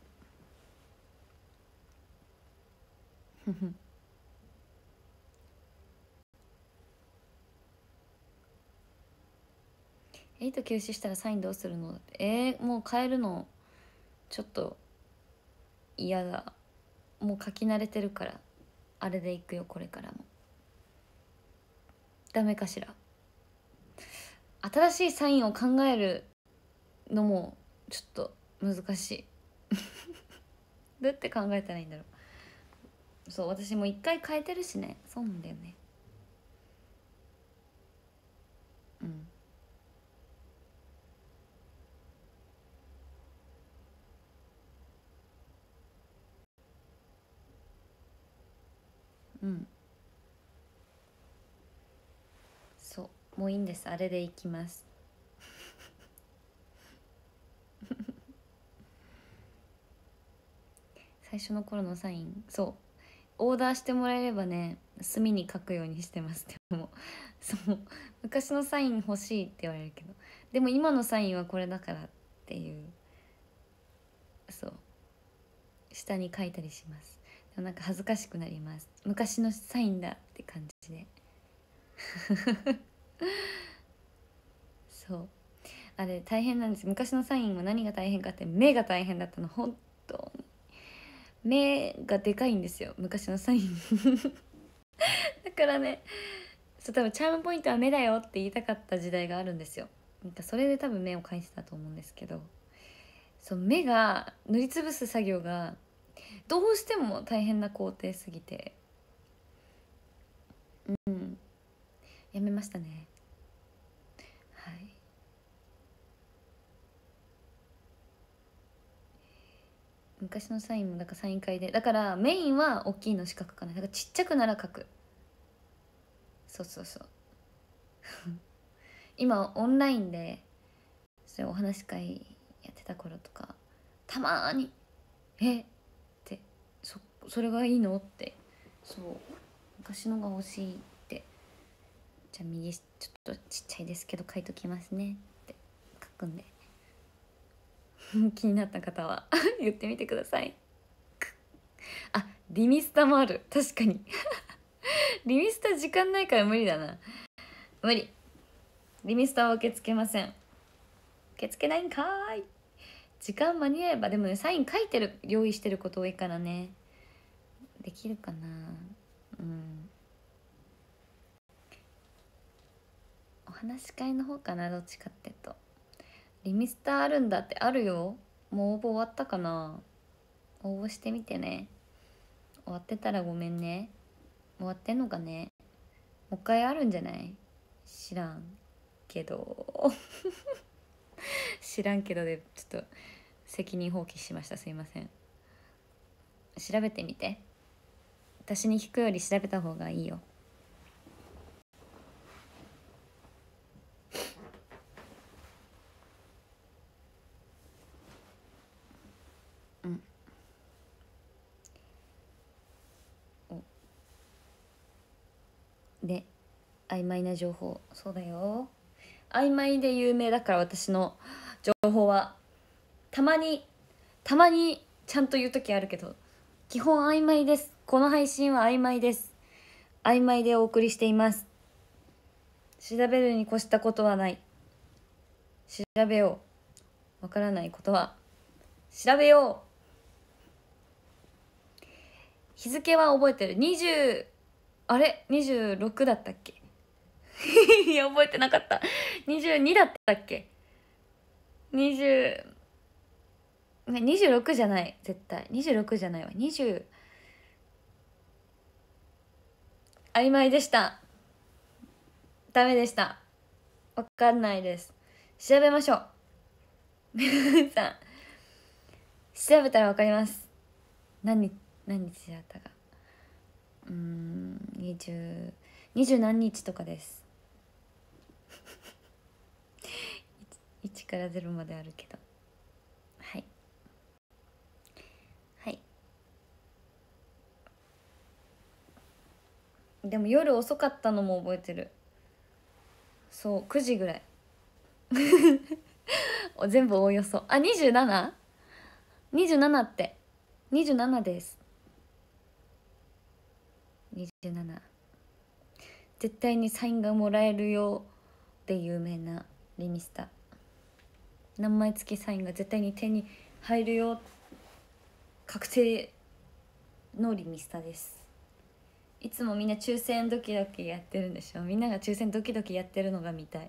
エイト休止したらサインどうするの？えー、もう変えるのちょっと嫌だ。もう書き慣れてるから、あれでいくよ、これからも。ダメかしら？新しいサインを考えるのもちょっと難しいどうやって考えたらいいんだろう。そう、私も一回変えてるしね。そうなんだよね。うんうん、そうもういいんです、あれでいきます最初の頃のサイン、そうオーダーしてもらえればね、墨に書くようにしてます。でもそう昔のサイン欲しいって言われるけど、でも今のサインはこれだからっていう、そう下に書いたりします。でもなんか恥ずかしくなります、昔のサインだって感じでそうあれ大変なんです。昔のサインは何が大変かって、目が大変だったの、本当に。目がでかいんですよ、昔のサインだからね、そう多分チャームポイントは目だよって言いたかった時代があるんですよ。なんかそれで多分目を描いてたと思うんですけど、そう目が塗りつぶす作業がどうしても大変な工程すぎて、うんやめましたね。はい、昔のサインもだからサイン会で、だからメインは大きいの四角かな、だからちっちゃくなら書く。 そうそうそう今オンラインでそういうお話し会やってた頃とかたまーに「えっ?」てそそれがいいのってそう昔のが欲しいってじゃあ右ちょっとちっちゃいですけど書いときますねって書くんで気になった方は言ってみてくださいあリミスタもある確かにリミスタ時間ないから無理だな無理リミスタは受け付けません受け付けないんかーい時間間に合えばでもねサイン書いてる用意してること多いからねできるかなうんお話し会の方かなどっちかっていうとリミスターあるんだってあるよもう応募終わったかな応募してみてね終わってたらごめんね終わってんのかねもう一回あるんじゃない知らんけど知らんけどでちょっと責任放棄しましたすいません調べてみて私に聞くより調べた方がいいようんおで曖昧な情報そうだよ曖昧で有名だから私の情報はたまにたまにちゃんと言う時あるけど基本曖昧ですこの配信は曖昧です曖昧でお送りしています調べるに越したことはない調べようわからないことは調べよう日付は覚えてるにじゅうあれにじゅうろくだったっけいや覚えてなかったにじゅうにだったっけにじゅうにじゅうろくじゃない絶対にじゅうろくじゃないわにじゅう曖昧でしたダメでしたわかんないです調べましょう皆さん調べたらわかります何日何日だったかうーんにじゅうにじゅう何日とかですいちからゼロまであるけどはいはいでも夜遅かったのも覚えてるそうくじぐらい全部おおよそあ にじゅうなな?にじゅうなな ってにじゅうななですにじゅうなな絶対にサインがもらえるよで有名なリミスタ何枚付きサインが絶対に手に入るよ確定のリミスタですいつもみんな抽選ドキドキやってるんでしょみんなが抽選ドキドキやってるのが見たい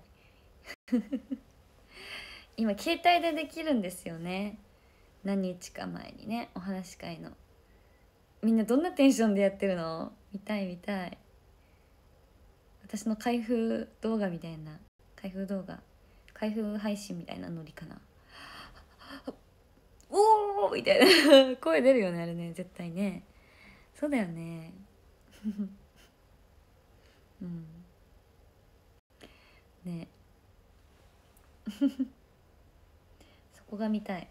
今携帯でできるんですよね何日か前にねお話し会のみんなどんなテンションでやってるの見たい見たい私の開封動画みたいな開封動画開封配信みたいなノリかなおーみたいな声出るよねあれね絶対ねそうだよねうんねそこが見たい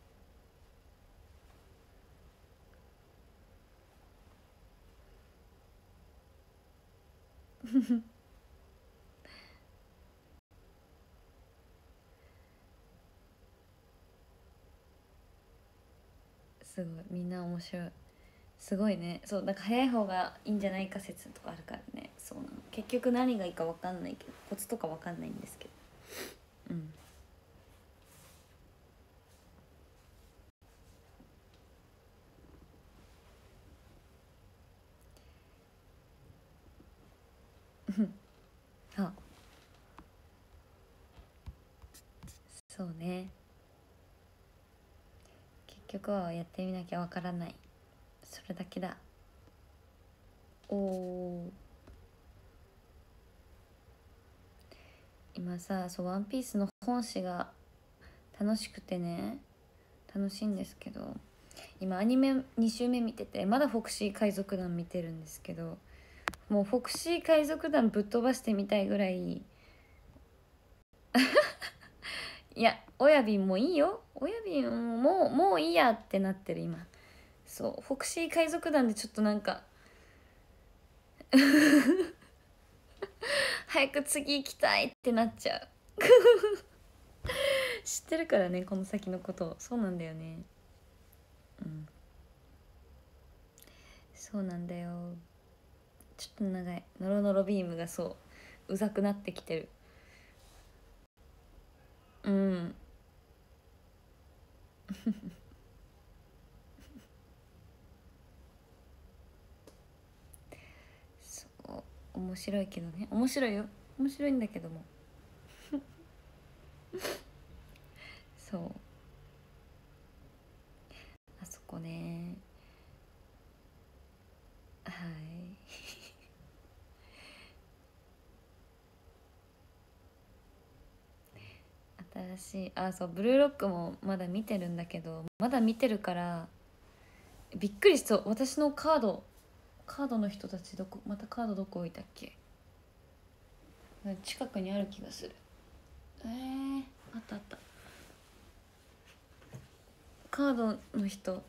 すごいみんな面白いすごいねそうなんか早い方がいいんじゃないか説とかあるからねそうなの結局何がいいか分かんないけどコツとか分かんないんですけどうんあそうね結局はやってみなきゃわからないそれだけだおお今さそうワンピースの本誌が楽しくてね楽しいんですけど今アニメに週目見ててまだフォクシー海賊団見てるんですけどもうフォクシー海賊団ぶっ飛ばしてみたいぐらいいや親瓶もいいよ、親瓶もうもういいやってなってる今。そうフォクシー海賊団でちょっとなんか早く次行きたいってなっちゃう知ってるからねこの先のこと。そうなんだよね。うん、そうなんだよ。ちょっと長い。ノロノロビームがそううざくなってきてる。うんそう面白いけどね。面白いよ、面白いんだけどもそうあそこね。はい新しいあそうブルーロックもまだ見てるんだけど、まだ見てるからびっくりしそう。私のカードカードの人たちどこ、またカードどこ置いたっけ。近くにある気がする。えー、あったあった。カードの人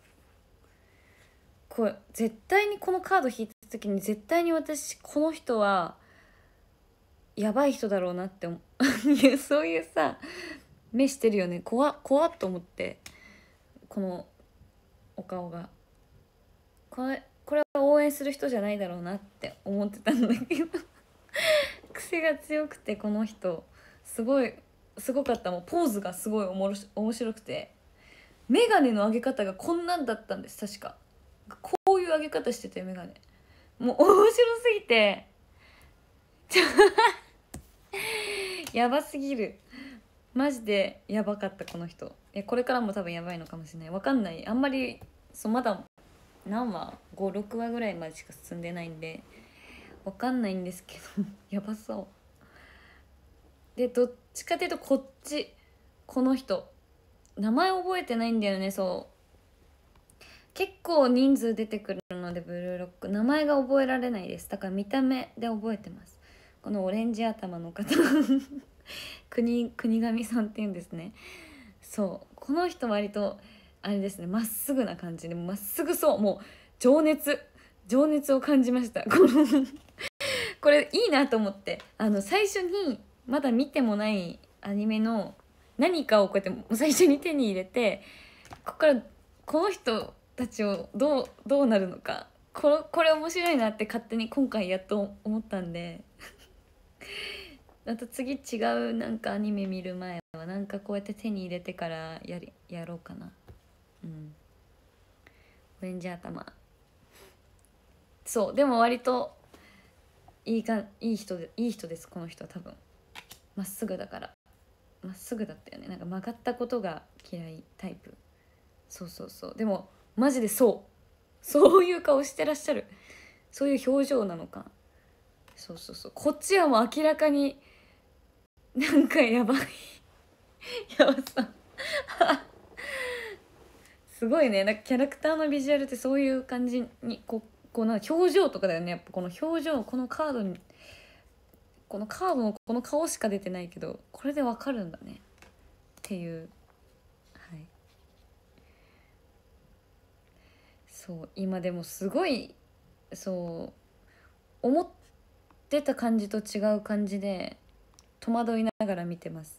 これ絶対にこのカード引いた時に絶対に私この人はやばい人だろうなって思うそういうさ目してるよね。怖っ怖っと思って、このお顔がこれこれは応援する人じゃないだろうなって思ってたんだけど癖が強くてこの人すごいすごかった。もうポーズがすごいおもろし面白くて、メガネの上げ方がこんなんだったんです。確かこういう上げ方しててメガネもう面白すぎてやばすぎる。マジでやばかったこの人。いやこれからも多分やばいのかもしれない。わかんない。あんまりそうまだ何話ごろくわぐらいまでしか進んでないんでわかんないんですけどやばそうで、どっちかっていうとこっちこの人名前覚えてないんだよね。そう結構人数出てくるのでブルーロック名前が覚えられないです。だから見た目で覚えてます。このオレンジ頭の方国国神さんっていうんですね。そうこの人割とあれですね、まっすぐな感じでまっすぐそうもう情熱情熱を感じましたこのこれいいなと思って、あの最初にまだ見てもないアニメの何かをこうやって最初に手に入れて、ここからこの人たちをどうどうなるのか、これこれ面白いなって勝手に今回やっと思ったんであと次違うなんかアニメ見る前はなんかこうやって手に入れてからやりやろうかな。うんオレンジ頭そうでも割といいかいい人でいい人です。この人は多分まっすぐだからまっすぐだったよね。なんか曲がったことが嫌いタイプ。そうそうそうでもマジでそうそういう顔してらっしゃる。そういう表情なのか。そうそうそうこっちはもう明らかになんかやばいやばさすごいね。なんかキャラクターのビジュアルってそういう感じにこうこうなんか表情とかだよね。やっぱこの表情このカードにこのカードのこの顔しか出てないけどこれでわかるんだねっていう。はいそう今でもすごいそう思ってた感じと違う感じで戸惑いながら見てます。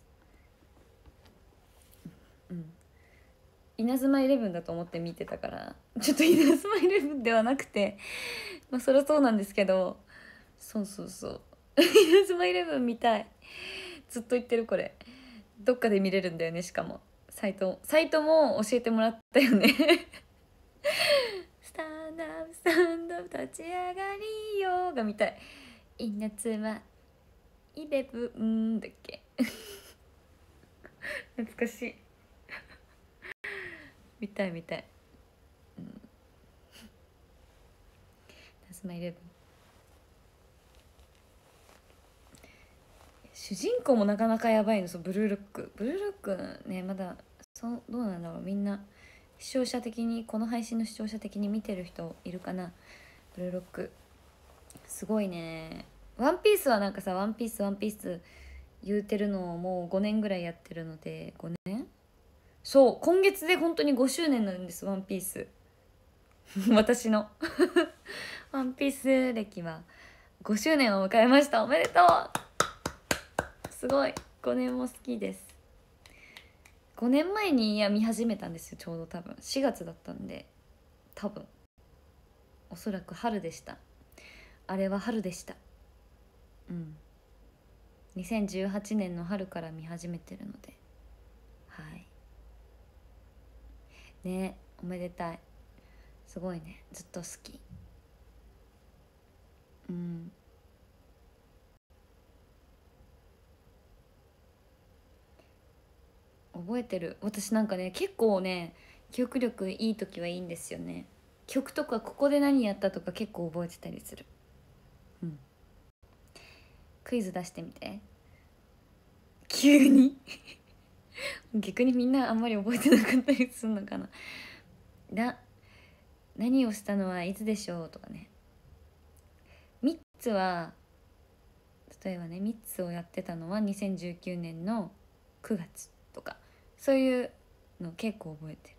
うん稲妻イレブンだと思って見てたからちょっと稲妻イレブンではなくてまあそりゃそうなんですけど、そうそうそう稲妻イレブン見たいずっと言ってる。これどっかで見れるんだよね。しかもサイトサイトも教えてもらったよねスタンダップスタンドアップ立ち上がりよが見たい。稲妻イレブンだっけ懐かしい見たい見たい。うん稲妻イレブン主人公もなかなかやばいの。そうブルーロックブルーロックねまだそうどうなんだろう。みんな視聴者的にこの配信の視聴者的に見てる人いるかな。ブルーロックすごいね。ワンピースはなんかさ、ワンピースワンピース言うてるのをもうごねんぐらいやってるので、ごねん、そう今月で本当にごしゅうねんなんです、ワンピース私のワンピース歴はごしゅうねんを迎えました。おめでとう。すごい。ごねんも好きです。ごねんまえにいや見始めたんですよ。ちょうど多分しがつだったんで、多分おそらく春でした。あれは春でした。うん、にせんじゅうはちねんの春から見始めてるので、はいね、おめでたい。すごいね、ずっと好き。うん、覚えてる。私なんかね、結構ね記憶力いい時はいいんですよね。曲とかここで何やったとか結構覚えてたりする。うん、クイズ出してみて。急に逆にみんなあんまり覚えてなかったりするのかな。な何をしたのはいつでしょうとかね。みっつは例えばね、みっつをやってたのはにせんじゅうきゅうねんのくがつとか、そういうの結構覚えて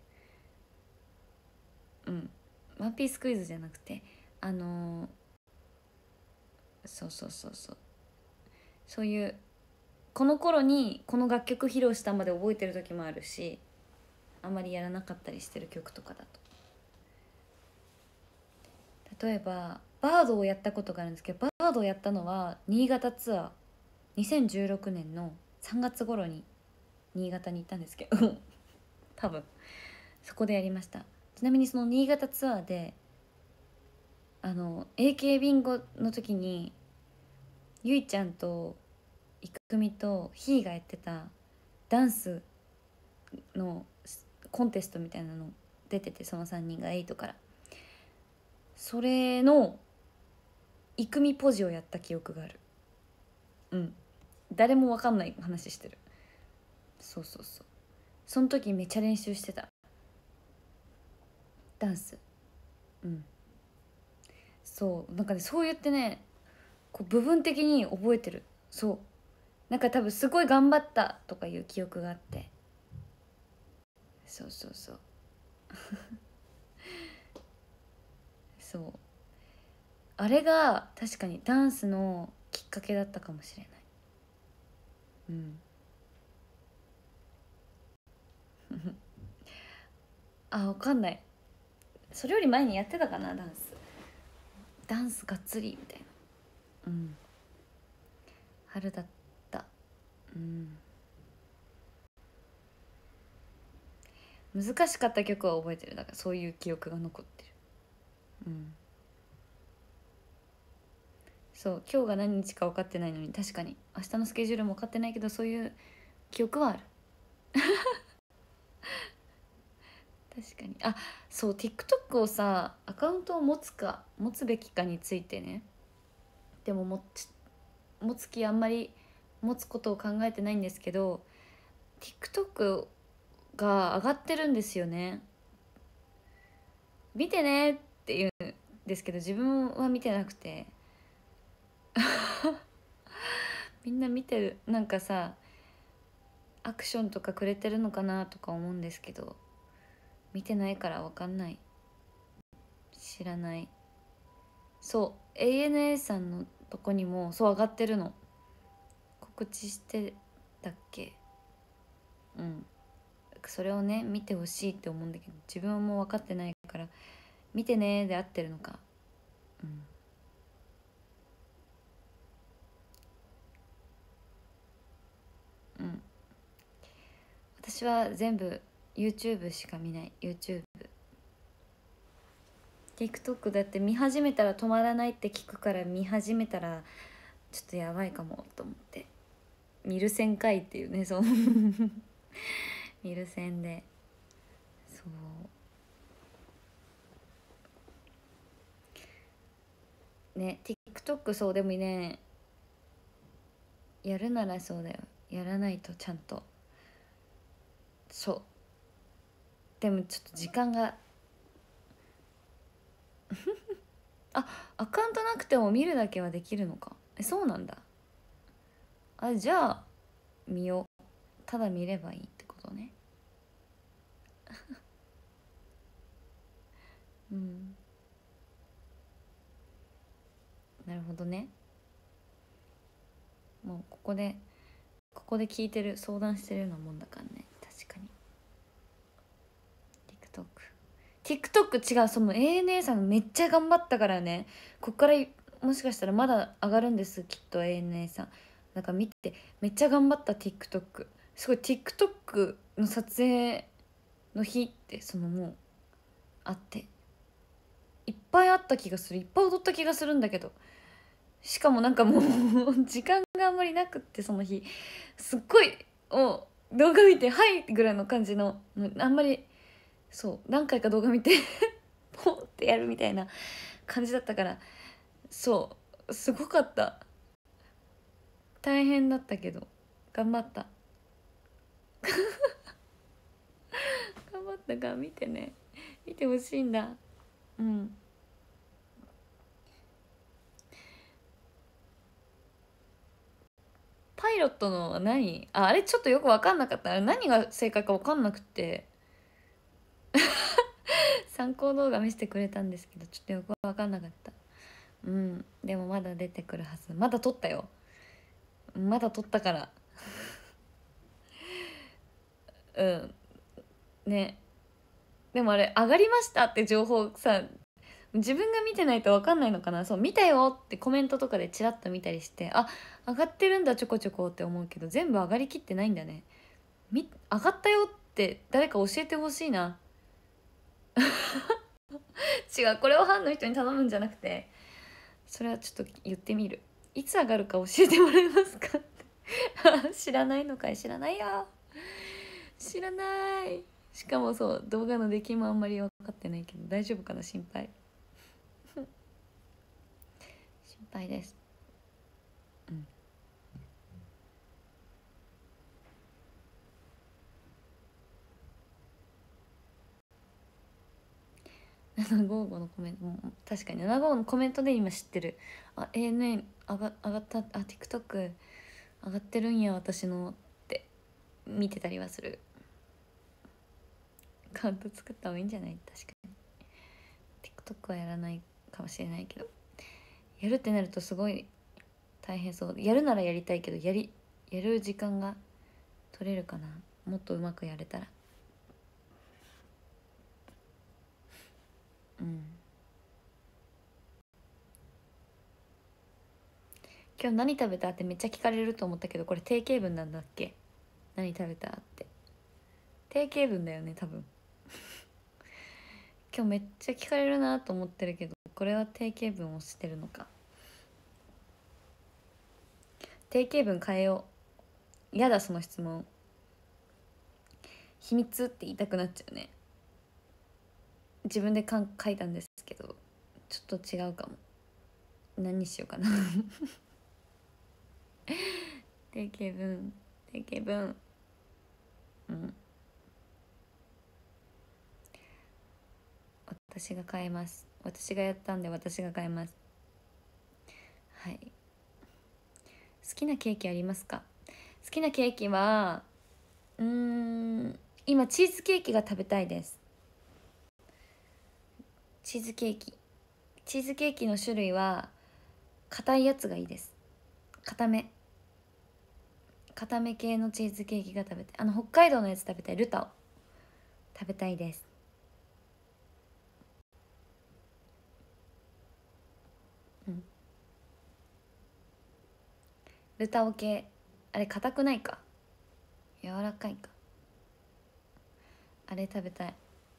る。うんワンピースクイズじゃなくて、あのーそうそうそうそう、そういうこの頃にこの楽曲披露したまで覚えてる時もあるし、あんまりやらなかったりしてる曲とかだと、例えばバードをやったことがあるんですけど、バードをやったのは新潟ツアー、にせんじゅうろくねんのさんがつ頃に新潟に行ったんですけど多分そこでやりました。ちなみにその新潟ツアーであの エーケー ビンゴの時にゆいちゃんといくみとひーがやってたダンスのコンテストみたいなの出てて、そのさんにんがはちからそれのいくみポジをやった記憶がある。うん誰も分かんない話してる。そうそうそう、その時めっちゃ練習してたダンス。うんそうなんかね、そう言ってね、こう部分的に覚えてる。そうなんか多分すごい頑張ったとかいう記憶があって、そうそうそうそう、あれが確かにダンスのきっかけだったかもしれない。うんあ、わかんない。それより前にやってたかな、ダンス。ダンスがっつりみたいな。うん春だった。うん難しかった曲は覚えてる。だからそういう記憶が残ってる。うんそう今日が何日か分かってないのに、確かに明日のスケジュールも分かってないけど、そういう記憶はある。確かに。あ、そう TikTok をさ、アカウントを持つか持つべきかについてね。でも持ち持つ気あんまり持つことを考えてないんですけど、 TikTok が上がってるんですよね。見てねって言うんですけど、自分は見てなくてみんな見てる。なんかさアクションとかくれてるのかなとか思うんですけど、見てないから分かんない。知らない。そう エーエヌエー さんのとこにもそう上がってるの。告知してたっけ。うんそれをね見てほしいって思うんだけど、自分はもう分かってないから見てねで合ってるのか。うんうん私は全部 YouTube しか見ない。 YouTube。 TikTok だって見始めたら止まらないって聞くから、見始めたらちょっとやばいかもと思って見る線かいっていうね。そう見る線で。そうね TikTok。 そうでもね、やるならそうだよ、やらないとちゃんと。そうでもちょっと時間があ、アカウントなくても見るだけはできるのか。え、そうなんだ。あ、じゃあ見よう。ただ見ればいいってことね。うん、なるほどね。もうここでここで聞いてる、相談してるようなもんだからね。確かに TikTok TikTok 違う、その エーエヌエー さんめっちゃ頑張ったからね。こっからもしかしたらまだ上がるんです、きっと エーエヌエー さん。なんか見て、めっちゃ頑張った。 TikTok すごい。 TikTok の撮影の日ってそのもうあって、いっぱいあった気がする。いっぱい踊った気がするんだけど、しかもなんかもう時間があんまりなくって、その日すっごいお動画見てはいぐらいの感じの、あんまり、そう何回か動画見てポンってやるみたいな感じだったから、そうすごかった。大変だったけど頑張った。頑張ったから見てね、見てほしいんだ。うん。パイロットのは何、ああれちょっとよく分かんなかった。あれ何が正解か分かんなくて参考動画見せてくれたんですけど、ちょっとよく分かんなかった。うん、でもまだ出てくるはず。まだ撮ったよ。まだ撮ったからうんね。でもあれ上がりましたって情報さ、自分が見てないと分かんないのかな。そう見たよってコメントとかでチラッと見たりして、あ、上がってるんだちょこちょこって思うけど、全部上がりきってないんだね。み上がったよって誰か教えてほしいな。違う、これをファンの人に頼むんじゃなくて、それはちょっと言ってみる。いつ上がるか教えてもらえますかって知らないのかい。知らないよ、知らない。しかもそう、動画の出来もあんまり分かってないけど大丈夫かな、心配心配です。うん。ななごーごのコメントも確かにななごーごのコメントで今知ってる。あ、 エーエヌエー 上が上がった、あ、 TikTok 上がってるんや私のって見てたりはする。アカウント作った方がいいんじゃない。確かに TikTok はやらないかもしれないけど、やるってなるとすごい大変そう。やるならやりたいけど、やりやる時間が取れるかな。もっとうまくやれたら。うん。今日何食べたってめっちゃ聞かれると思ったけど、これ定型文なんだっけ。何食べたって定型文だよね多分。今日めっちゃ聞かれるなと思ってるけど、これは定型文をしてるのか。定型文変えよう。やだその質問。秘密って言いたくなっちゃうね。自分でかん書いたんですけど、ちょっと違うかも。何にしようかな定型文、定型文。うん、私が変えます。私がやったんで私が変えます。はい。好きなケーキありますか。好きなケーキはうーん今チーズケーキが食べたいです。チーズケーキチーズケーキの種類は硬いやつがいいです。硬め固め系のチーズケーキが食べたい。あの北海道のやつ食べたい。ルタオ食べたいです。うん、ルタオ系。あれ硬くないか、柔らかいか。あれ食べたい。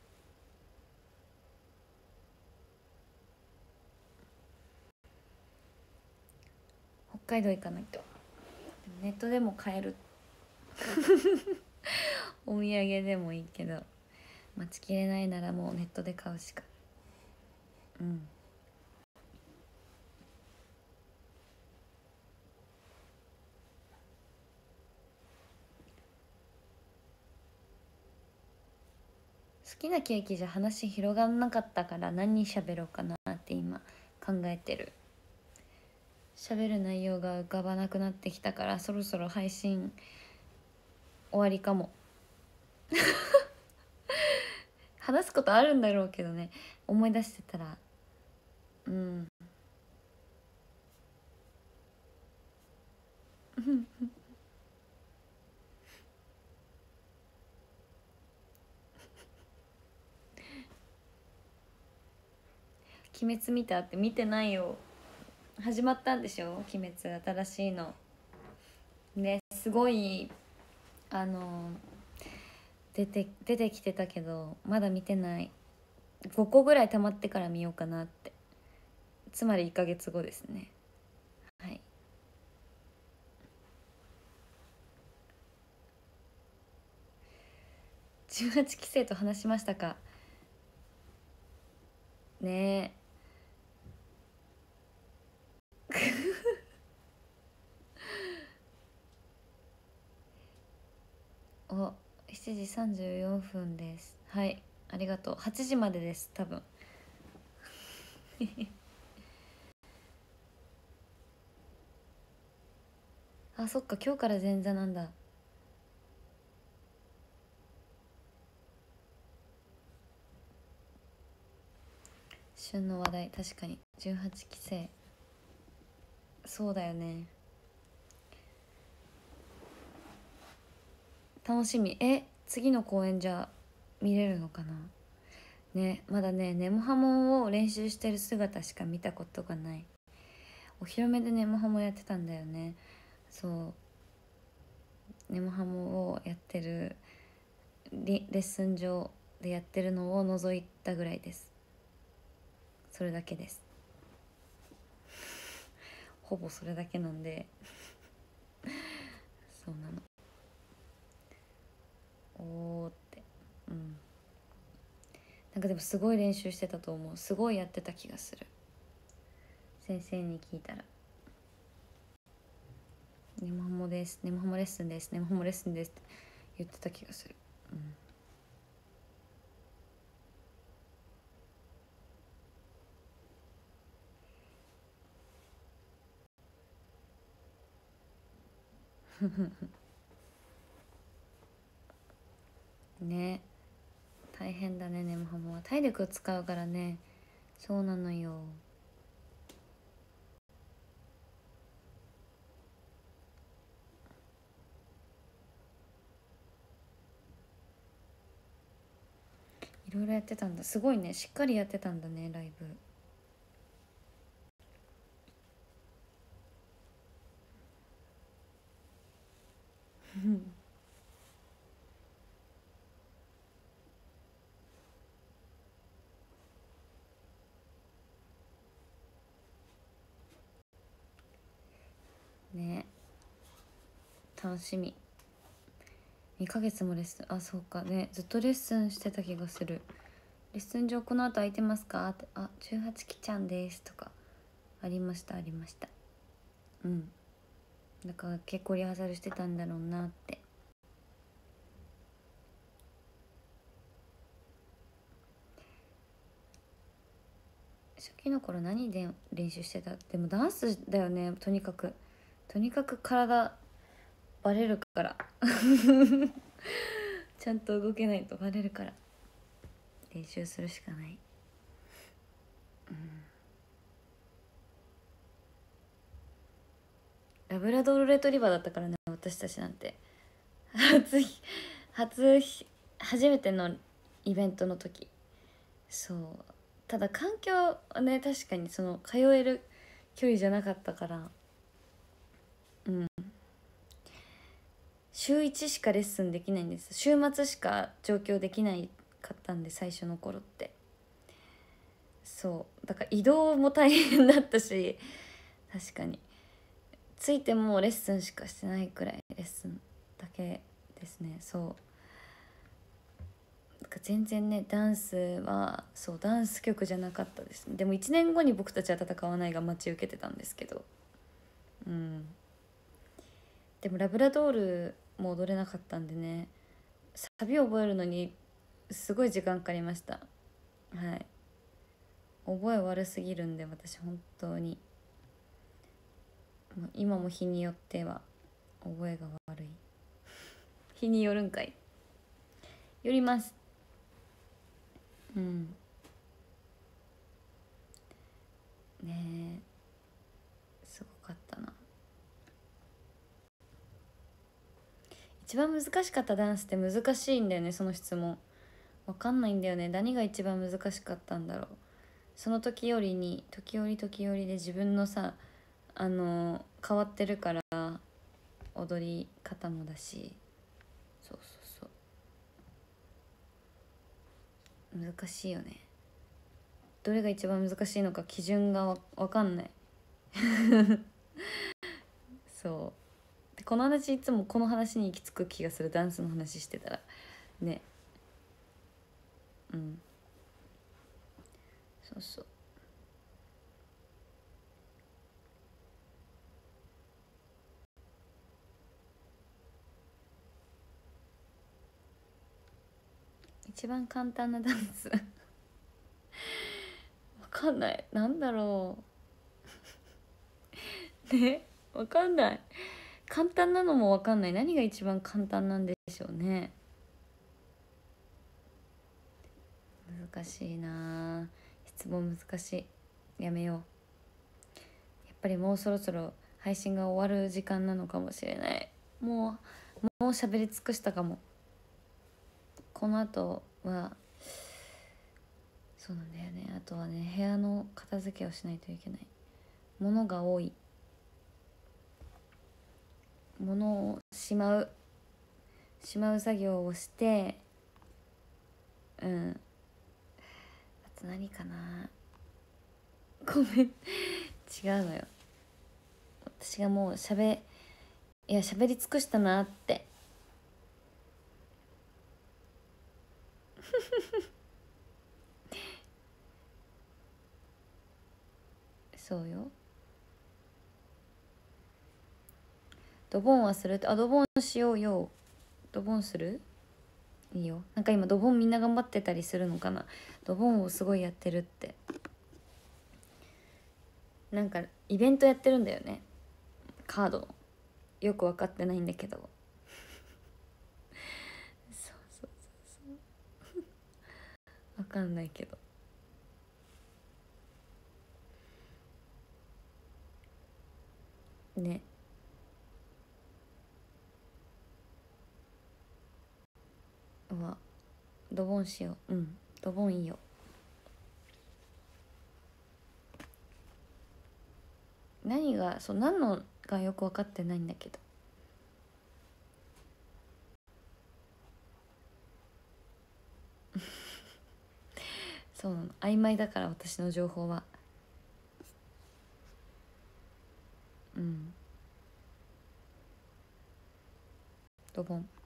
北海道行かないと。でもネットでも買えるお土産でもいいけど、待ちきれないならもうネットで買うしか。うん。好きなケーキじゃ話広がんなかったから何喋ろうかなって今考考えてる。喋る内容が浮かばなくなってきたから、そろそろ配信終わりかも。話すことあるんだろうけどね、思い出してたら。うん鬼滅見たって見てないよ。始まったんでしょ、鬼滅新しいのね。すごいあの出て出てきてたけどまだ見てない。ごこぐらい溜まってから見ようかなって。つまりいっかげつごですね。はい。じゅうはちきせいと話しましたかねえお、しちじさんじゅうよんふんです。はい、ありがとう。はちじまでです多分あ、そっか、今日から前座なんだ。旬の話題、確かにじゅうはちきせい、そうだよね。楽しみ。え、次の公演じゃ見れるのかなね。まだね、ネモハモを練習してる姿しか見たことがない。お披露目でネモハモやってたんだよね。そう、ネモハモをやってるレッスン場でやってるのを覗いたぐらいです。それだけです。ほぼそれだけなんでそうなの。おーって。うん、なんかでもすごい練習してたと思う。すごいやってた気がする。先生に聞いたら「ネモハモです、ネモハモレッスンです、ネモハモレッスンです」って言ってた気がする。うんね、大変だね。ネモハモは体力を使うからね。そうなのよ。いろいろやってたんだ。すごいね、しっかりやってたんだね、ライブ。ね、楽しみ。にかげつもレッスン、あ、そうかね、ずっとレッスンしてた気がする。レッスン場この後空いてますかって、あ、じゅうはちきちゃんですとか、ありましたありました。うん、だから結構リハーサルしてたんだろうなって。初期の頃何で練習してた？でもダンスだよね。とにかくとにかく体バレるからちゃんと動けないとバレるから練習するしかない。うん、ラブラドールレトリバーだったからね、私たちなんて。初初初めてのイベントの時。そう、ただ環境はね、確かにその通える距離じゃなかったから。うん、週いちしかレッスンできないんです。週末しか上京できないかったんで、最初の頃って。そうだから移動も大変だったし、確かについてもレッスンしかしてないくらい、レッスンだけですね。そうだから全然ね、ダンスはそうダンス曲じゃなかったですね。でもいちねんごに僕たちは戦わないが待ち受けてたんですけど。うん、でもラブラドールも踊れなかったんでね、サビ覚えるのにすごい時間かかりました。はい、 覚え悪すぎるんで私本当に今も日によっては覚えが悪い。日によるんかい。よります。うんねえ、すごかったな。一番難しかったダンスって難しいんだよね。その質問わかんないんだよね。何が一番難しかったんだろう。その時折に時折時折で自分のさあの変わってるから踊り方もだし、そうそうそう難しいよね。どれが一番難しいのか基準がわ分かんないそうでこの話いつもこの話に行き着く気がする。ダンスの話してたらね。うんそうそう。一番簡単なダンスわかんない。なんだろうね、わかんない。簡単なのもわかんない。何が一番簡単なんでしょうね。難しいな。質問難しい。やめよう。やっぱりもうそろそろ配信が終わる時間なのかもしれない。もうもう喋り尽くしたかも。この後はそうなんだよね。あとはね、部屋の片付けをしないといけない。物が多い。物をしまうしまう作業をして、うん。あと何かな。ごめん違うのよ。私がもうしゃべいや喋り尽くしたなってそうよ。ドボンはするって。あ、ドボンしようよ。ドボンする？いいよ。なんか今ドボンみんな頑張ってたりするのかな。ドボンをすごいやってるって、なんかイベントやってるんだよね。カードのよく分かってないんだけどそうそうそうそう分かんないけどね。うわ、ドボンしよう。うん、ドボンいいよ。何がそう何のがよく分かってないんだけどそうなの、曖昧だから私の情報は。うん、ドボン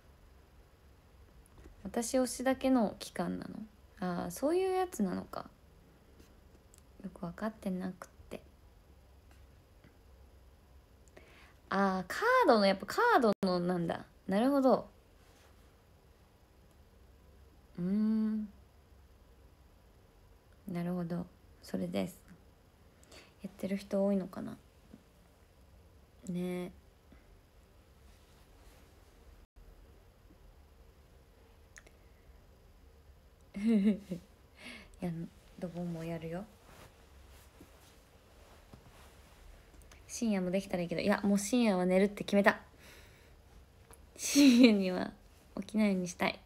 私推しだけの期間なの。ああ、そういうやつなのか。よく分かってなくて。ああ、カードのやっぱカードのなんだ。なるほど。うーん、なるほど。それです。やってる人多いのかなね。いや、ドボンもやるよ。深夜もできたらいいけど、いやもう深夜は寝るって決めた。深夜には起きないようにしたい。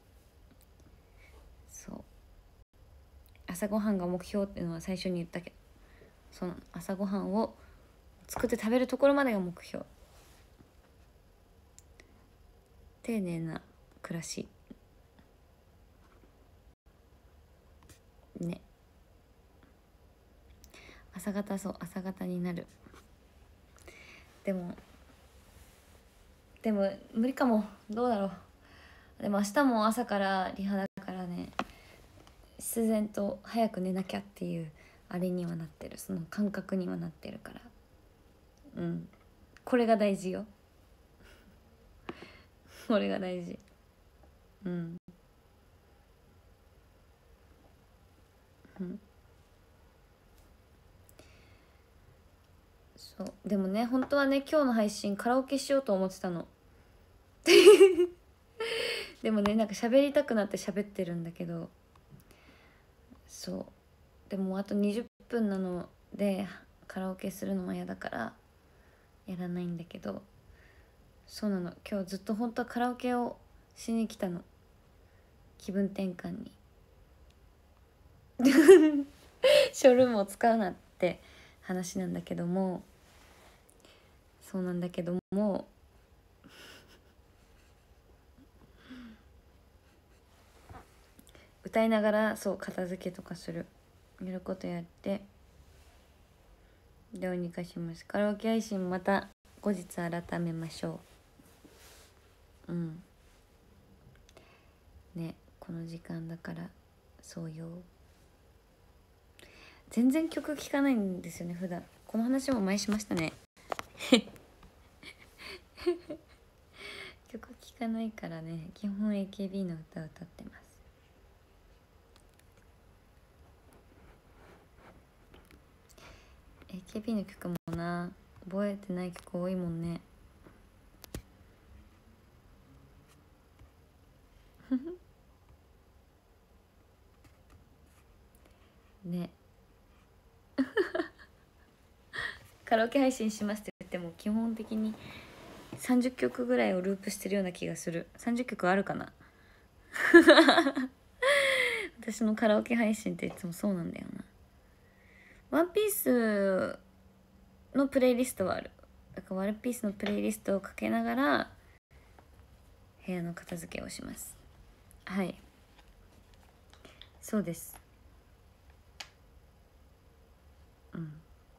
そう、朝ごはんが目標っていうのは最初に言ったけど、そうなの。朝ごはんを作って食べるところまでが目標。丁寧な暮らしね。朝方、そう朝方になる。でもでも無理かも。どうだろう。でも明日も朝からリハだからね、必然と早く寝なきゃっていうあれにはなってる。その感覚にはなってるから、うん、これが大事よこれが大事。うん、うん、 そうでもね本当はね今日の配信カラオケしようと思ってたのでもねなんか喋りたくなって喋ってるんだけど、そうでもあとにじゅっぷんなのでカラオケするのは嫌だからやらないんだけど、そうなの今日ずっと本当はカラオケをしに来たの、気分転換にショールームを使うなって話なんだけども、そうなんだけども歌いながらそう片付けとかするやることやってどうにかします。カラオケ配信また後日改めましょう。うんね、この時間だからそうよ。全然曲聴かないんですよね普段。この話も前しましたね曲聴かないからね、基本 エーケービー の歌を歌ってます。エーケービー の曲もな覚えてない曲多いもんねねカラオケ配信しますって言っても基本的にさんじゅっきょくぐらいをループしてるような気がする。さんじゅっきょくあるかな私のカラオケ配信っていつもそうなんだよな。ワンピースのプレイリストはある。だからワンピースのプレイリストをかけながら部屋の片付けをします。はい、そうです。うん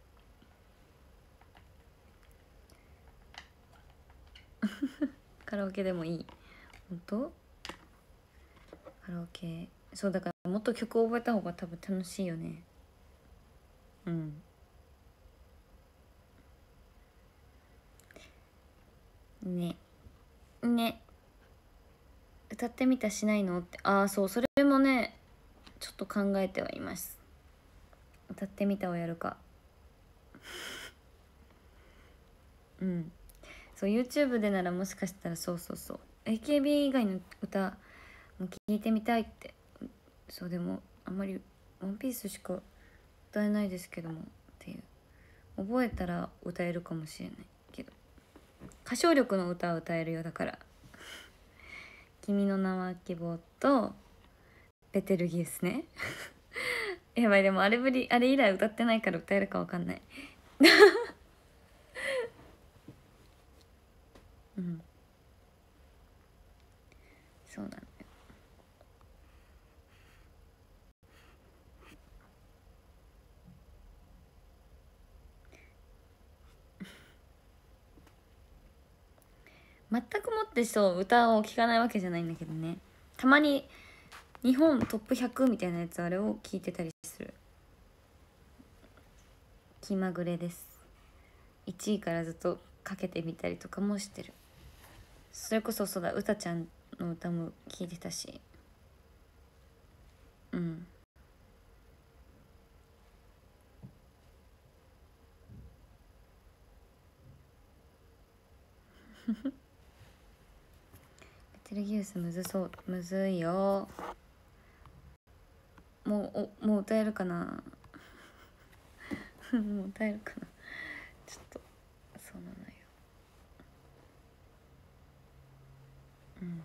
カラオケでもいい。本当カラオケそうだからもっと曲を覚えた方が多分楽しいよね。うんねね歌ってみたしないのって、ああそうそれもねちょっと考えてはいます。歌ってみたをやるかうんそう YouTube でならもしかしたらそうそうそう エーケービー 以外の歌も聴いてみたいって。そうでもあんまりワンピースしか歌えないですけどもっていう、覚えたら歌えるかもしれないけど歌唱力の歌は歌えるよ。だから君の名は希望とベテルギウスねやばいでもあれぶりあれ以来歌ってないから歌えるか分かんないうんそうなんだよ全くもってそう歌を聴かないわけじゃないんだけどね、たまに日本トップひゃくみたいなやつあれを聞いてたりする。気まぐれです。いちいからずっとかけてみたりとかもしてる。それこそそうだうたちゃんの歌も聞いてたし、うんベテルギウスむずそう、むずいよ。もうおもう歌えるかなもう歌えるかなちょっとそうなのよ。うん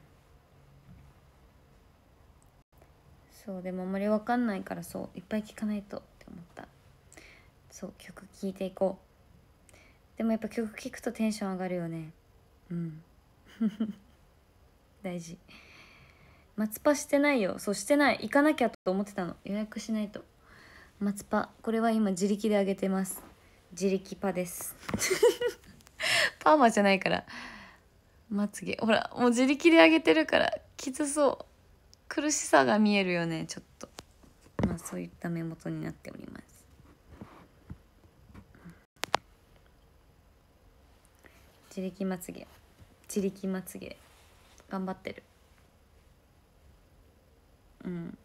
そうでもあんまり分かんないからそういっぱい聴かないとって思った。そう曲聴いていこう。でもやっぱ曲聴くとテンション上がるよね。うん大事。松パしてないよ。そうしてない、行かなきゃと思ってたの。予約しないと。松パこれは今自力であげてます。自力パですパーマじゃないからまつげほらもう自力であげてるからきつそう、苦しさが見えるよねちょっと。まあそういった目元になっております。自力まつげ自力まつげ頑張ってる。うん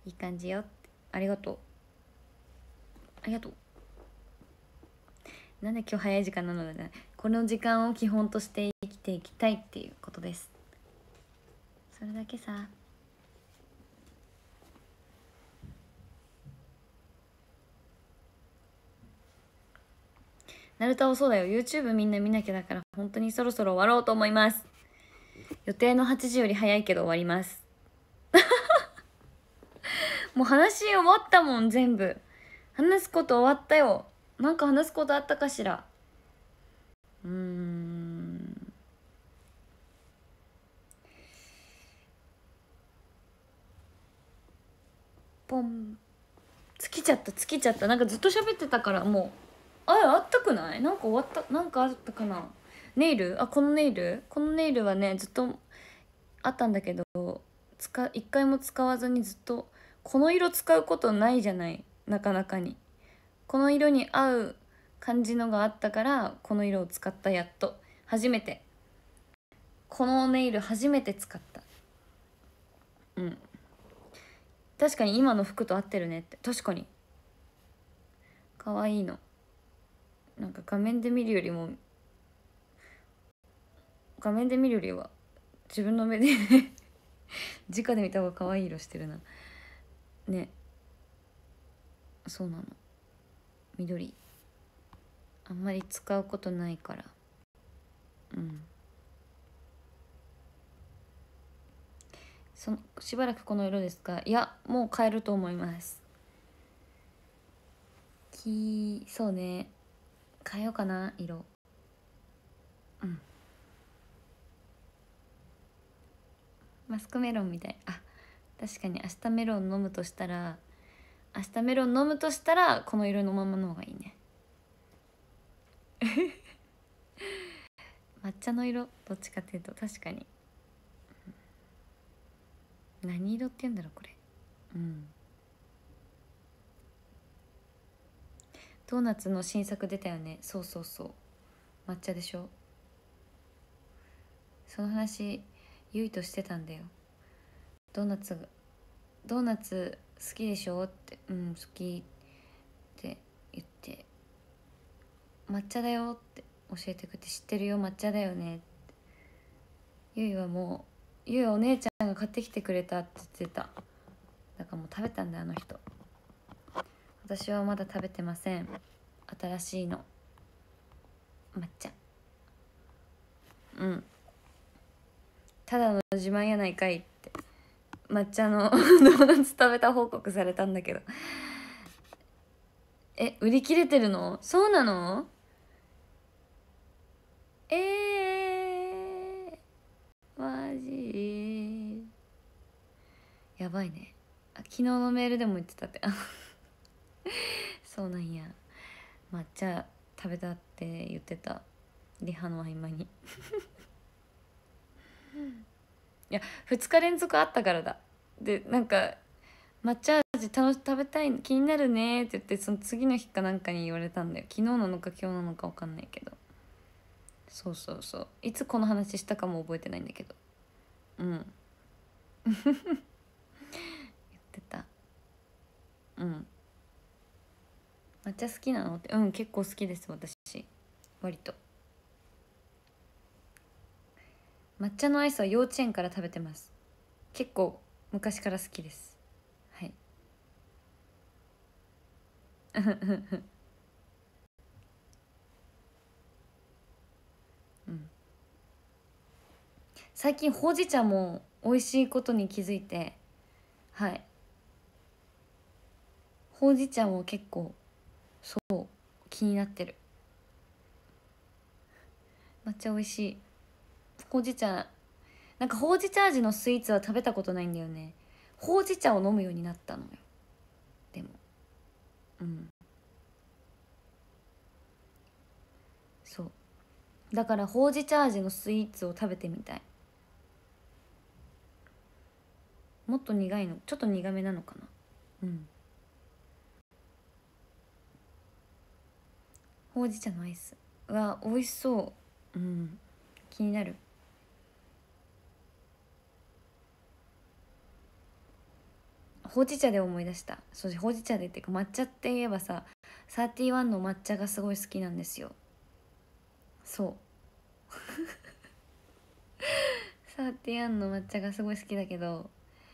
いい感じよって。ありがとうありがとう。なんで今日早い時間なのでね、この時間を基本として生きていきたいっていうことです。それだけさ。ナルトはそうだよ、 YouTube みんな見なきゃだから、本当にそろそろ終わろうと思います。予定のはちじより早いけど終わります。もう話終わったもん、全部話すこと終わったよ。なんか話すことあったかしら。うーんポン。尽きちゃった尽きちゃった。なんかずっと喋ってたからもう、ああったくない？なんか終わった。なんかあったかな。ネイル、あ、このネイルこのネイルはね、ずっとあったんだけど、使一回も使わずにずっと、この色使うことないじゃない、なかなかに。この色に合う感じのがあったから、この色を使った。やっと初めてこのネイル初めて使った。うん、確かに今の服と合ってるねって。確かに可愛いの。なんか画面で見るよりも画面で見るよりは自分の目で直で見た方が可愛い色してるなね。そうなの。緑あんまり使うことないから。うん。そのしばらくこの色ですか？いや、もう変えると思います。きそうね、変えようかな色。うん。マスクメロンみたい。あ、確かに明日メロン飲むとしたら明日メロン飲むとしたらこの色のままの方がいいね。抹茶の色、どっちかっていうと。確かに。何色って言うんだろうこれ。うん。ドーナツの新作出たよね。そうそうそう、抹茶でしょ。その話ゆいとしてたんだよ。ドーナツドーナツ好きでしょって。うん好きって言って、抹茶だよって教えてくれて、知ってるよ抹茶だよねって。ゆいはもう、ゆいはお姉ちゃんが買ってきてくれたって言ってた。だからもう食べたんだよあの人。私はまだ食べてません、新しいの抹茶。うん。ただの自慢やないかいって抹茶のドーナツ食べた報告されたんだけど。え、売り切れてるの？そうなの？えー、マジやばいね。あ、昨日のメールでも言ってたって。そうなんや。抹茶食べたって言ってた、リハの合間に。いやふつか連続あったからだ。でなんか抹茶味楽し食べたい気になるねって言って、その次の日かなんかに言われたんだよ。昨日なのか今日なのか分かんないけど。そうそうそう、いつこの話したかも覚えてないんだけど。うん言ってた。うん。抹茶好きなのって。うん、結構好きです私、割と。抹茶のアイスは幼稚園から食べてます。結構昔から好きです。はい。うん、最近ほうじ茶も美味しいことに気づいて。はい、ほうじ茶も結構そう気になってる。抹茶美味しい。ほうじ茶、なんかほうじ茶味のスイーツは食べたことないんだよね。ほうじ茶を飲むようになったのよ。でもうん、そうだからほうじ茶味のスイーツを食べてみたい。もっと苦いの、ちょっと苦めなのかな。うん。ほうじ茶のアイスは美味しそう。うん、気になる。 ほうじ茶で思い出した。そう、ほうじ茶でっていうか抹茶って言えばさ、サーティワンの抹茶がすごい好きなんですよ。そうサーティワンの抹茶がすごい好きだけど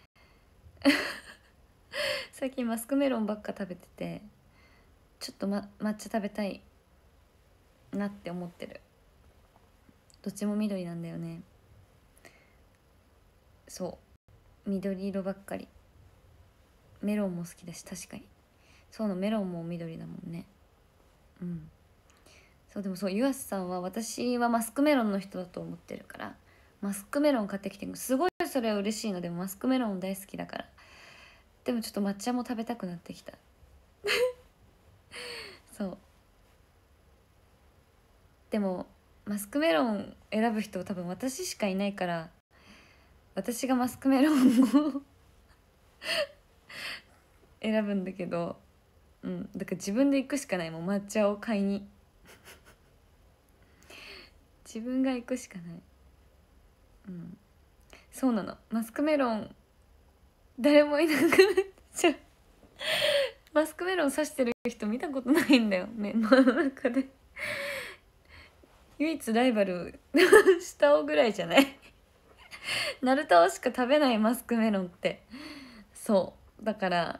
最近マスクメロンばっか食べてて、ちょっと、ま、抹茶食べたいなって思ってる。どっちも緑なんだよね。そう緑色ばっかり。メロンも好きだし、確かにそうのメロンも緑だもんね。うん。そうでもそう、ユアスさんは私はマスクメロンの人だと思ってるから、マスクメロン買ってきて、すごいそれは嬉しいので、マスクメロン大好きだから。でもちょっと抹茶も食べたくなってきたそうでもマスクメロン選ぶ人多分私しかいないから、私がマスクメロンを選ぶんだけど、うんだから自分で行くしかないもん、抹茶を買いに自分が行くしかない。うんそうなの、マスクメロン誰もいなくなっちゃうマスクメロン刺してる人見たことないんだよ、メンバーの中で唯一ライバル下尾ぐらいじゃないナルトしか食べないマスクメロンって。そうだから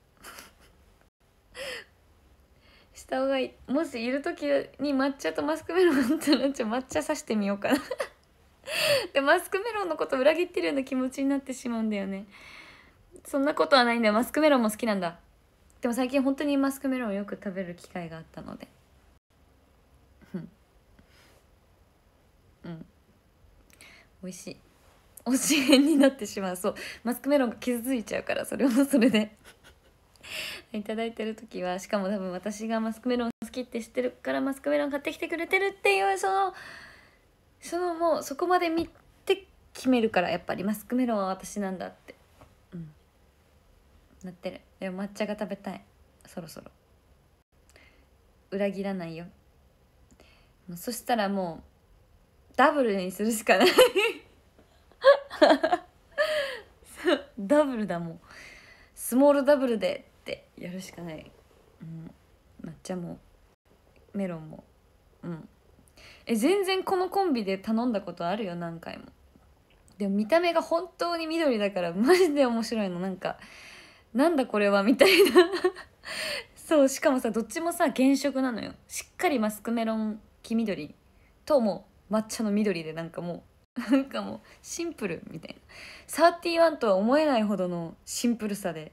下尾がもしいる時に抹茶とマスクメロンあったら、ちょ抹茶刺してみようかなでマスクメロンのこと裏切ってるような気持ちになってしまうんだよね。そんなことはないんだよ、マスクメロンも好きなんだ。でも最近本当にマスクメロンをよく食べる機会があったので、うんうん美味しい。推し変になってしまう。そうマスクメロンが傷ついちゃうから、それもそれでいただいてる時は、しかも多分私がマスクメロン好きって知ってるからマスクメロン買ってきてくれてるっていう、そのそのもうそこまで見て決めるから、やっぱりマスクメロンは私なんだって、うん、なってる。でも抹茶が食べたい、そろそろ。裏切らないよ。もうそしたらもうダブルにするしかないダブルだもん、スモールダブルでってやるしかない。うん、抹茶もメロンも。うんえ全然このコンビで頼んだことあるよ、何回も。でも見た目が本当に緑だからマジで面白いの。なんかなんだこれはみたいなそうしかもさ、どっちもさ原色なのよ。しっかりマスクメロン黄緑と、もう抹茶の緑で、なんかもうなんかもうシンプルみたいな。サーティワンとは思えないほどのシンプルさで、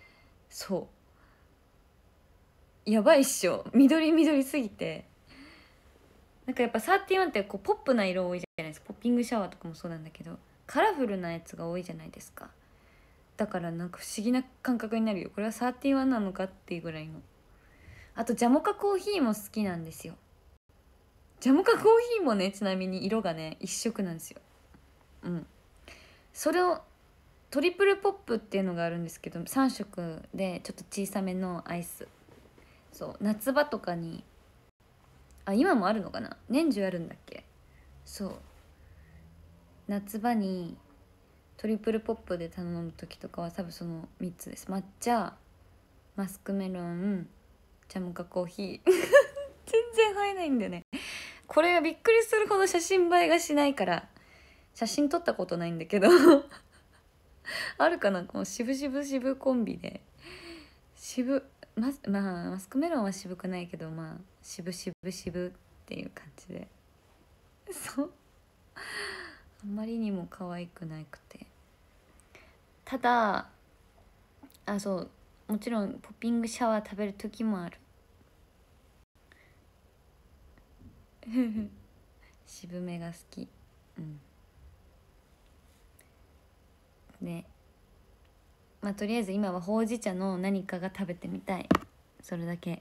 そうやばいっしょ、緑緑すぎて。なんかやっぱサーティワンってこうポップな色多いじゃないですか。ポッピングシャワーとかもそうなんだけど、カラフルなやつが多いじゃないですか。だからなんか不思議な感覚になるよ、これはサーティワンなのかっていうぐらいの。あとジャモカコーヒーも好きなんですよ。ジャモカコーヒーもね、ちなみに色がね一色なんですよ。うんそれをトリプルポップっていうのがあるんですけど、さん色でちょっと小さめのアイス。そう夏場とかに、あ今もあるのかな、年中あるんだっけ。そう夏場にトリプルポップで頼む時とかは多分そのみっつです。抹茶、マスクメロン、ジャモカコーヒー全然映えないんだよね。これがびっくりするほど写真映えがしないから、写真撮ったことないんだけどあるかな、この渋々渋コンビで。渋ままあマスクメロンは渋くないけど、まあ渋渋渋っていう感じで、そうあまりにも可愛くなくて。ただあそうもちろんポッピングシャワー食べる時もある渋めが好き。うんね、まあとりあえず今はほうじ茶の何かが食べてみたい、それだけ。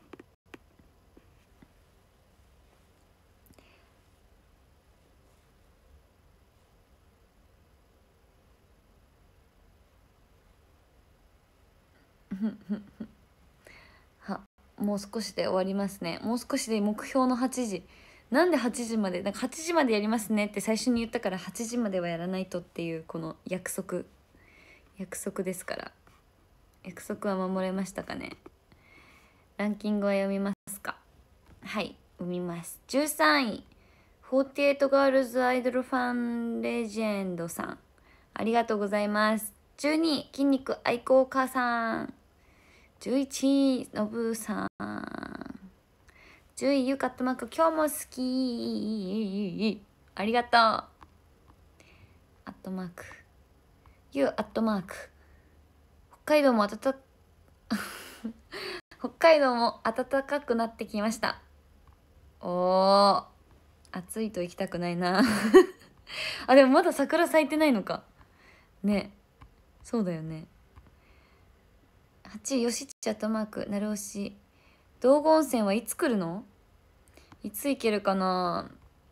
はもう少しで終わりますね。もう少しで目標のはちじ。なんではちじまで、なんかはちじまでやりますねって最初に言ったから、はちじまではやらないとっていうこの約束約束ですから。 約束は守れましたかね。ランキングは読みますか。はい、読みます。じゅうさんい、フォーティエイトガールズアイドルファンレジェンドさん、ありがとうございます。じゅうにい、筋肉愛好家さん。じゅういちい、のぶさん。じゅうい、ゆかっとマーク、今日も好き。ありがとう。アットマーク。ゆうアットマーク。北海道も暖か、北海道も暖かくなってきました。おー、暑いと行きたくないな。あ、でもまだ桜咲いてないのか。ね。そうだよね。はちい、よしっちアットマーク、なるおし。道後温泉はいつ来るの？いつ行けるかな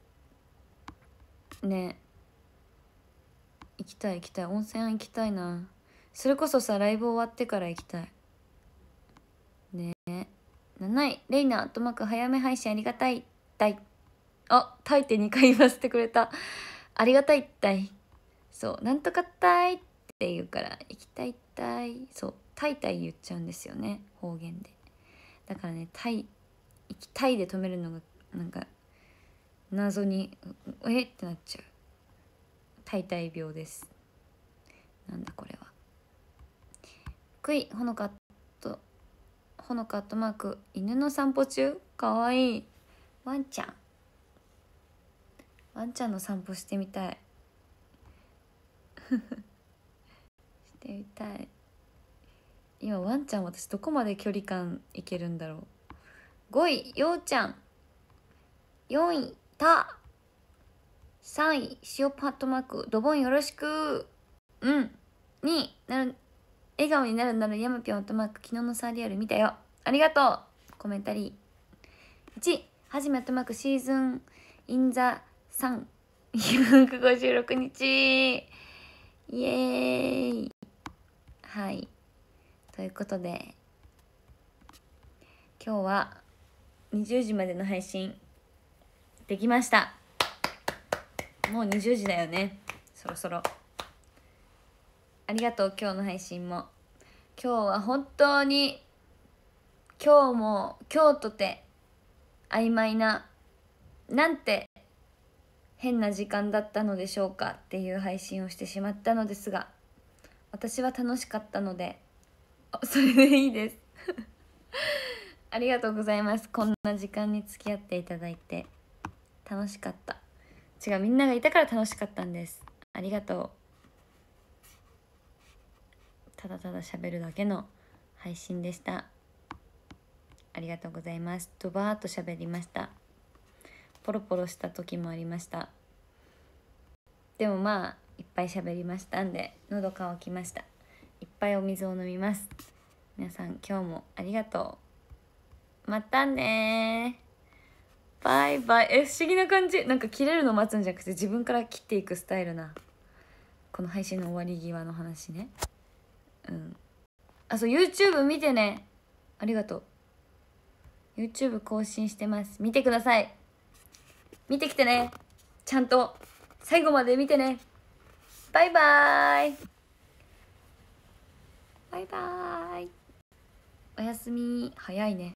ね。行きたい行きたい、温泉行きたいな。それこそさ、ライブ終わってから行きたいね。なない、レイナアットマーク、早め配信ありがたいたい。あ、たいってにかい言わせてくれた。ありがたいたい。そう、なんとかたいって言うから、行きたいたい。そう、たいたい言っちゃうんですよね、方言で。だからね、たい、行きたいで止めるのがなんか謎にえってなっちゃう。たいたい病です。なんだこれは。くい、ほのかとほのかアットマーク、犬の散歩中、かわいい。ワンちゃんワンちゃんの散歩してみたい。してみたい。今ワンちゃん、私どこまで距離感いけるんだろう。ごい、ようちゃん。よんい、た。さんい、塩パットマーク、ドボンよろしく。うん。にい、なる、笑顔になるならヤマピョンアットマーク、昨日のサーリアル見たよ、ありがとう。コメンタリー。いち、はじめアットマーク、シーズンインザさん、ひゃくごじゅうろくにち、イエーイ。はい、ということで今日はにじゅうじまでの配信できました。もうにじゅうじだよね、そろそろ。ありがとう、今日の配信も。今日は本当に今日も今日とて曖昧な、なんて変な時間だったのでしょうかっていう配信をしてしまったのですが、私は楽しかったのでそれでいいですありがとうございます。こんな時間に付き合っていただいて楽しかった。違う、みんながいたから楽しかったんです。ありがとう。ただただ喋るだけの配信でした。ありがとうございます。ドバーっと喋りました。ポロポロした時もありました。でもまあいっぱい喋りましたんで喉乾きました。いっぱいお水を飲みます。皆さん今日もありがとう。またね、バイバイ。え、不思議な感じ。なんか切れるの待つんじゃなくて自分から切っていくスタイルな。この配信の終わり際の話ね。うん。あ、そう、 YouTube 見てね。ありがとう。 YouTube 更新してます。見てください。見てきてね。ちゃんと最後まで見てね。バイバーイ。バイバーイ。おやすみ。早いね。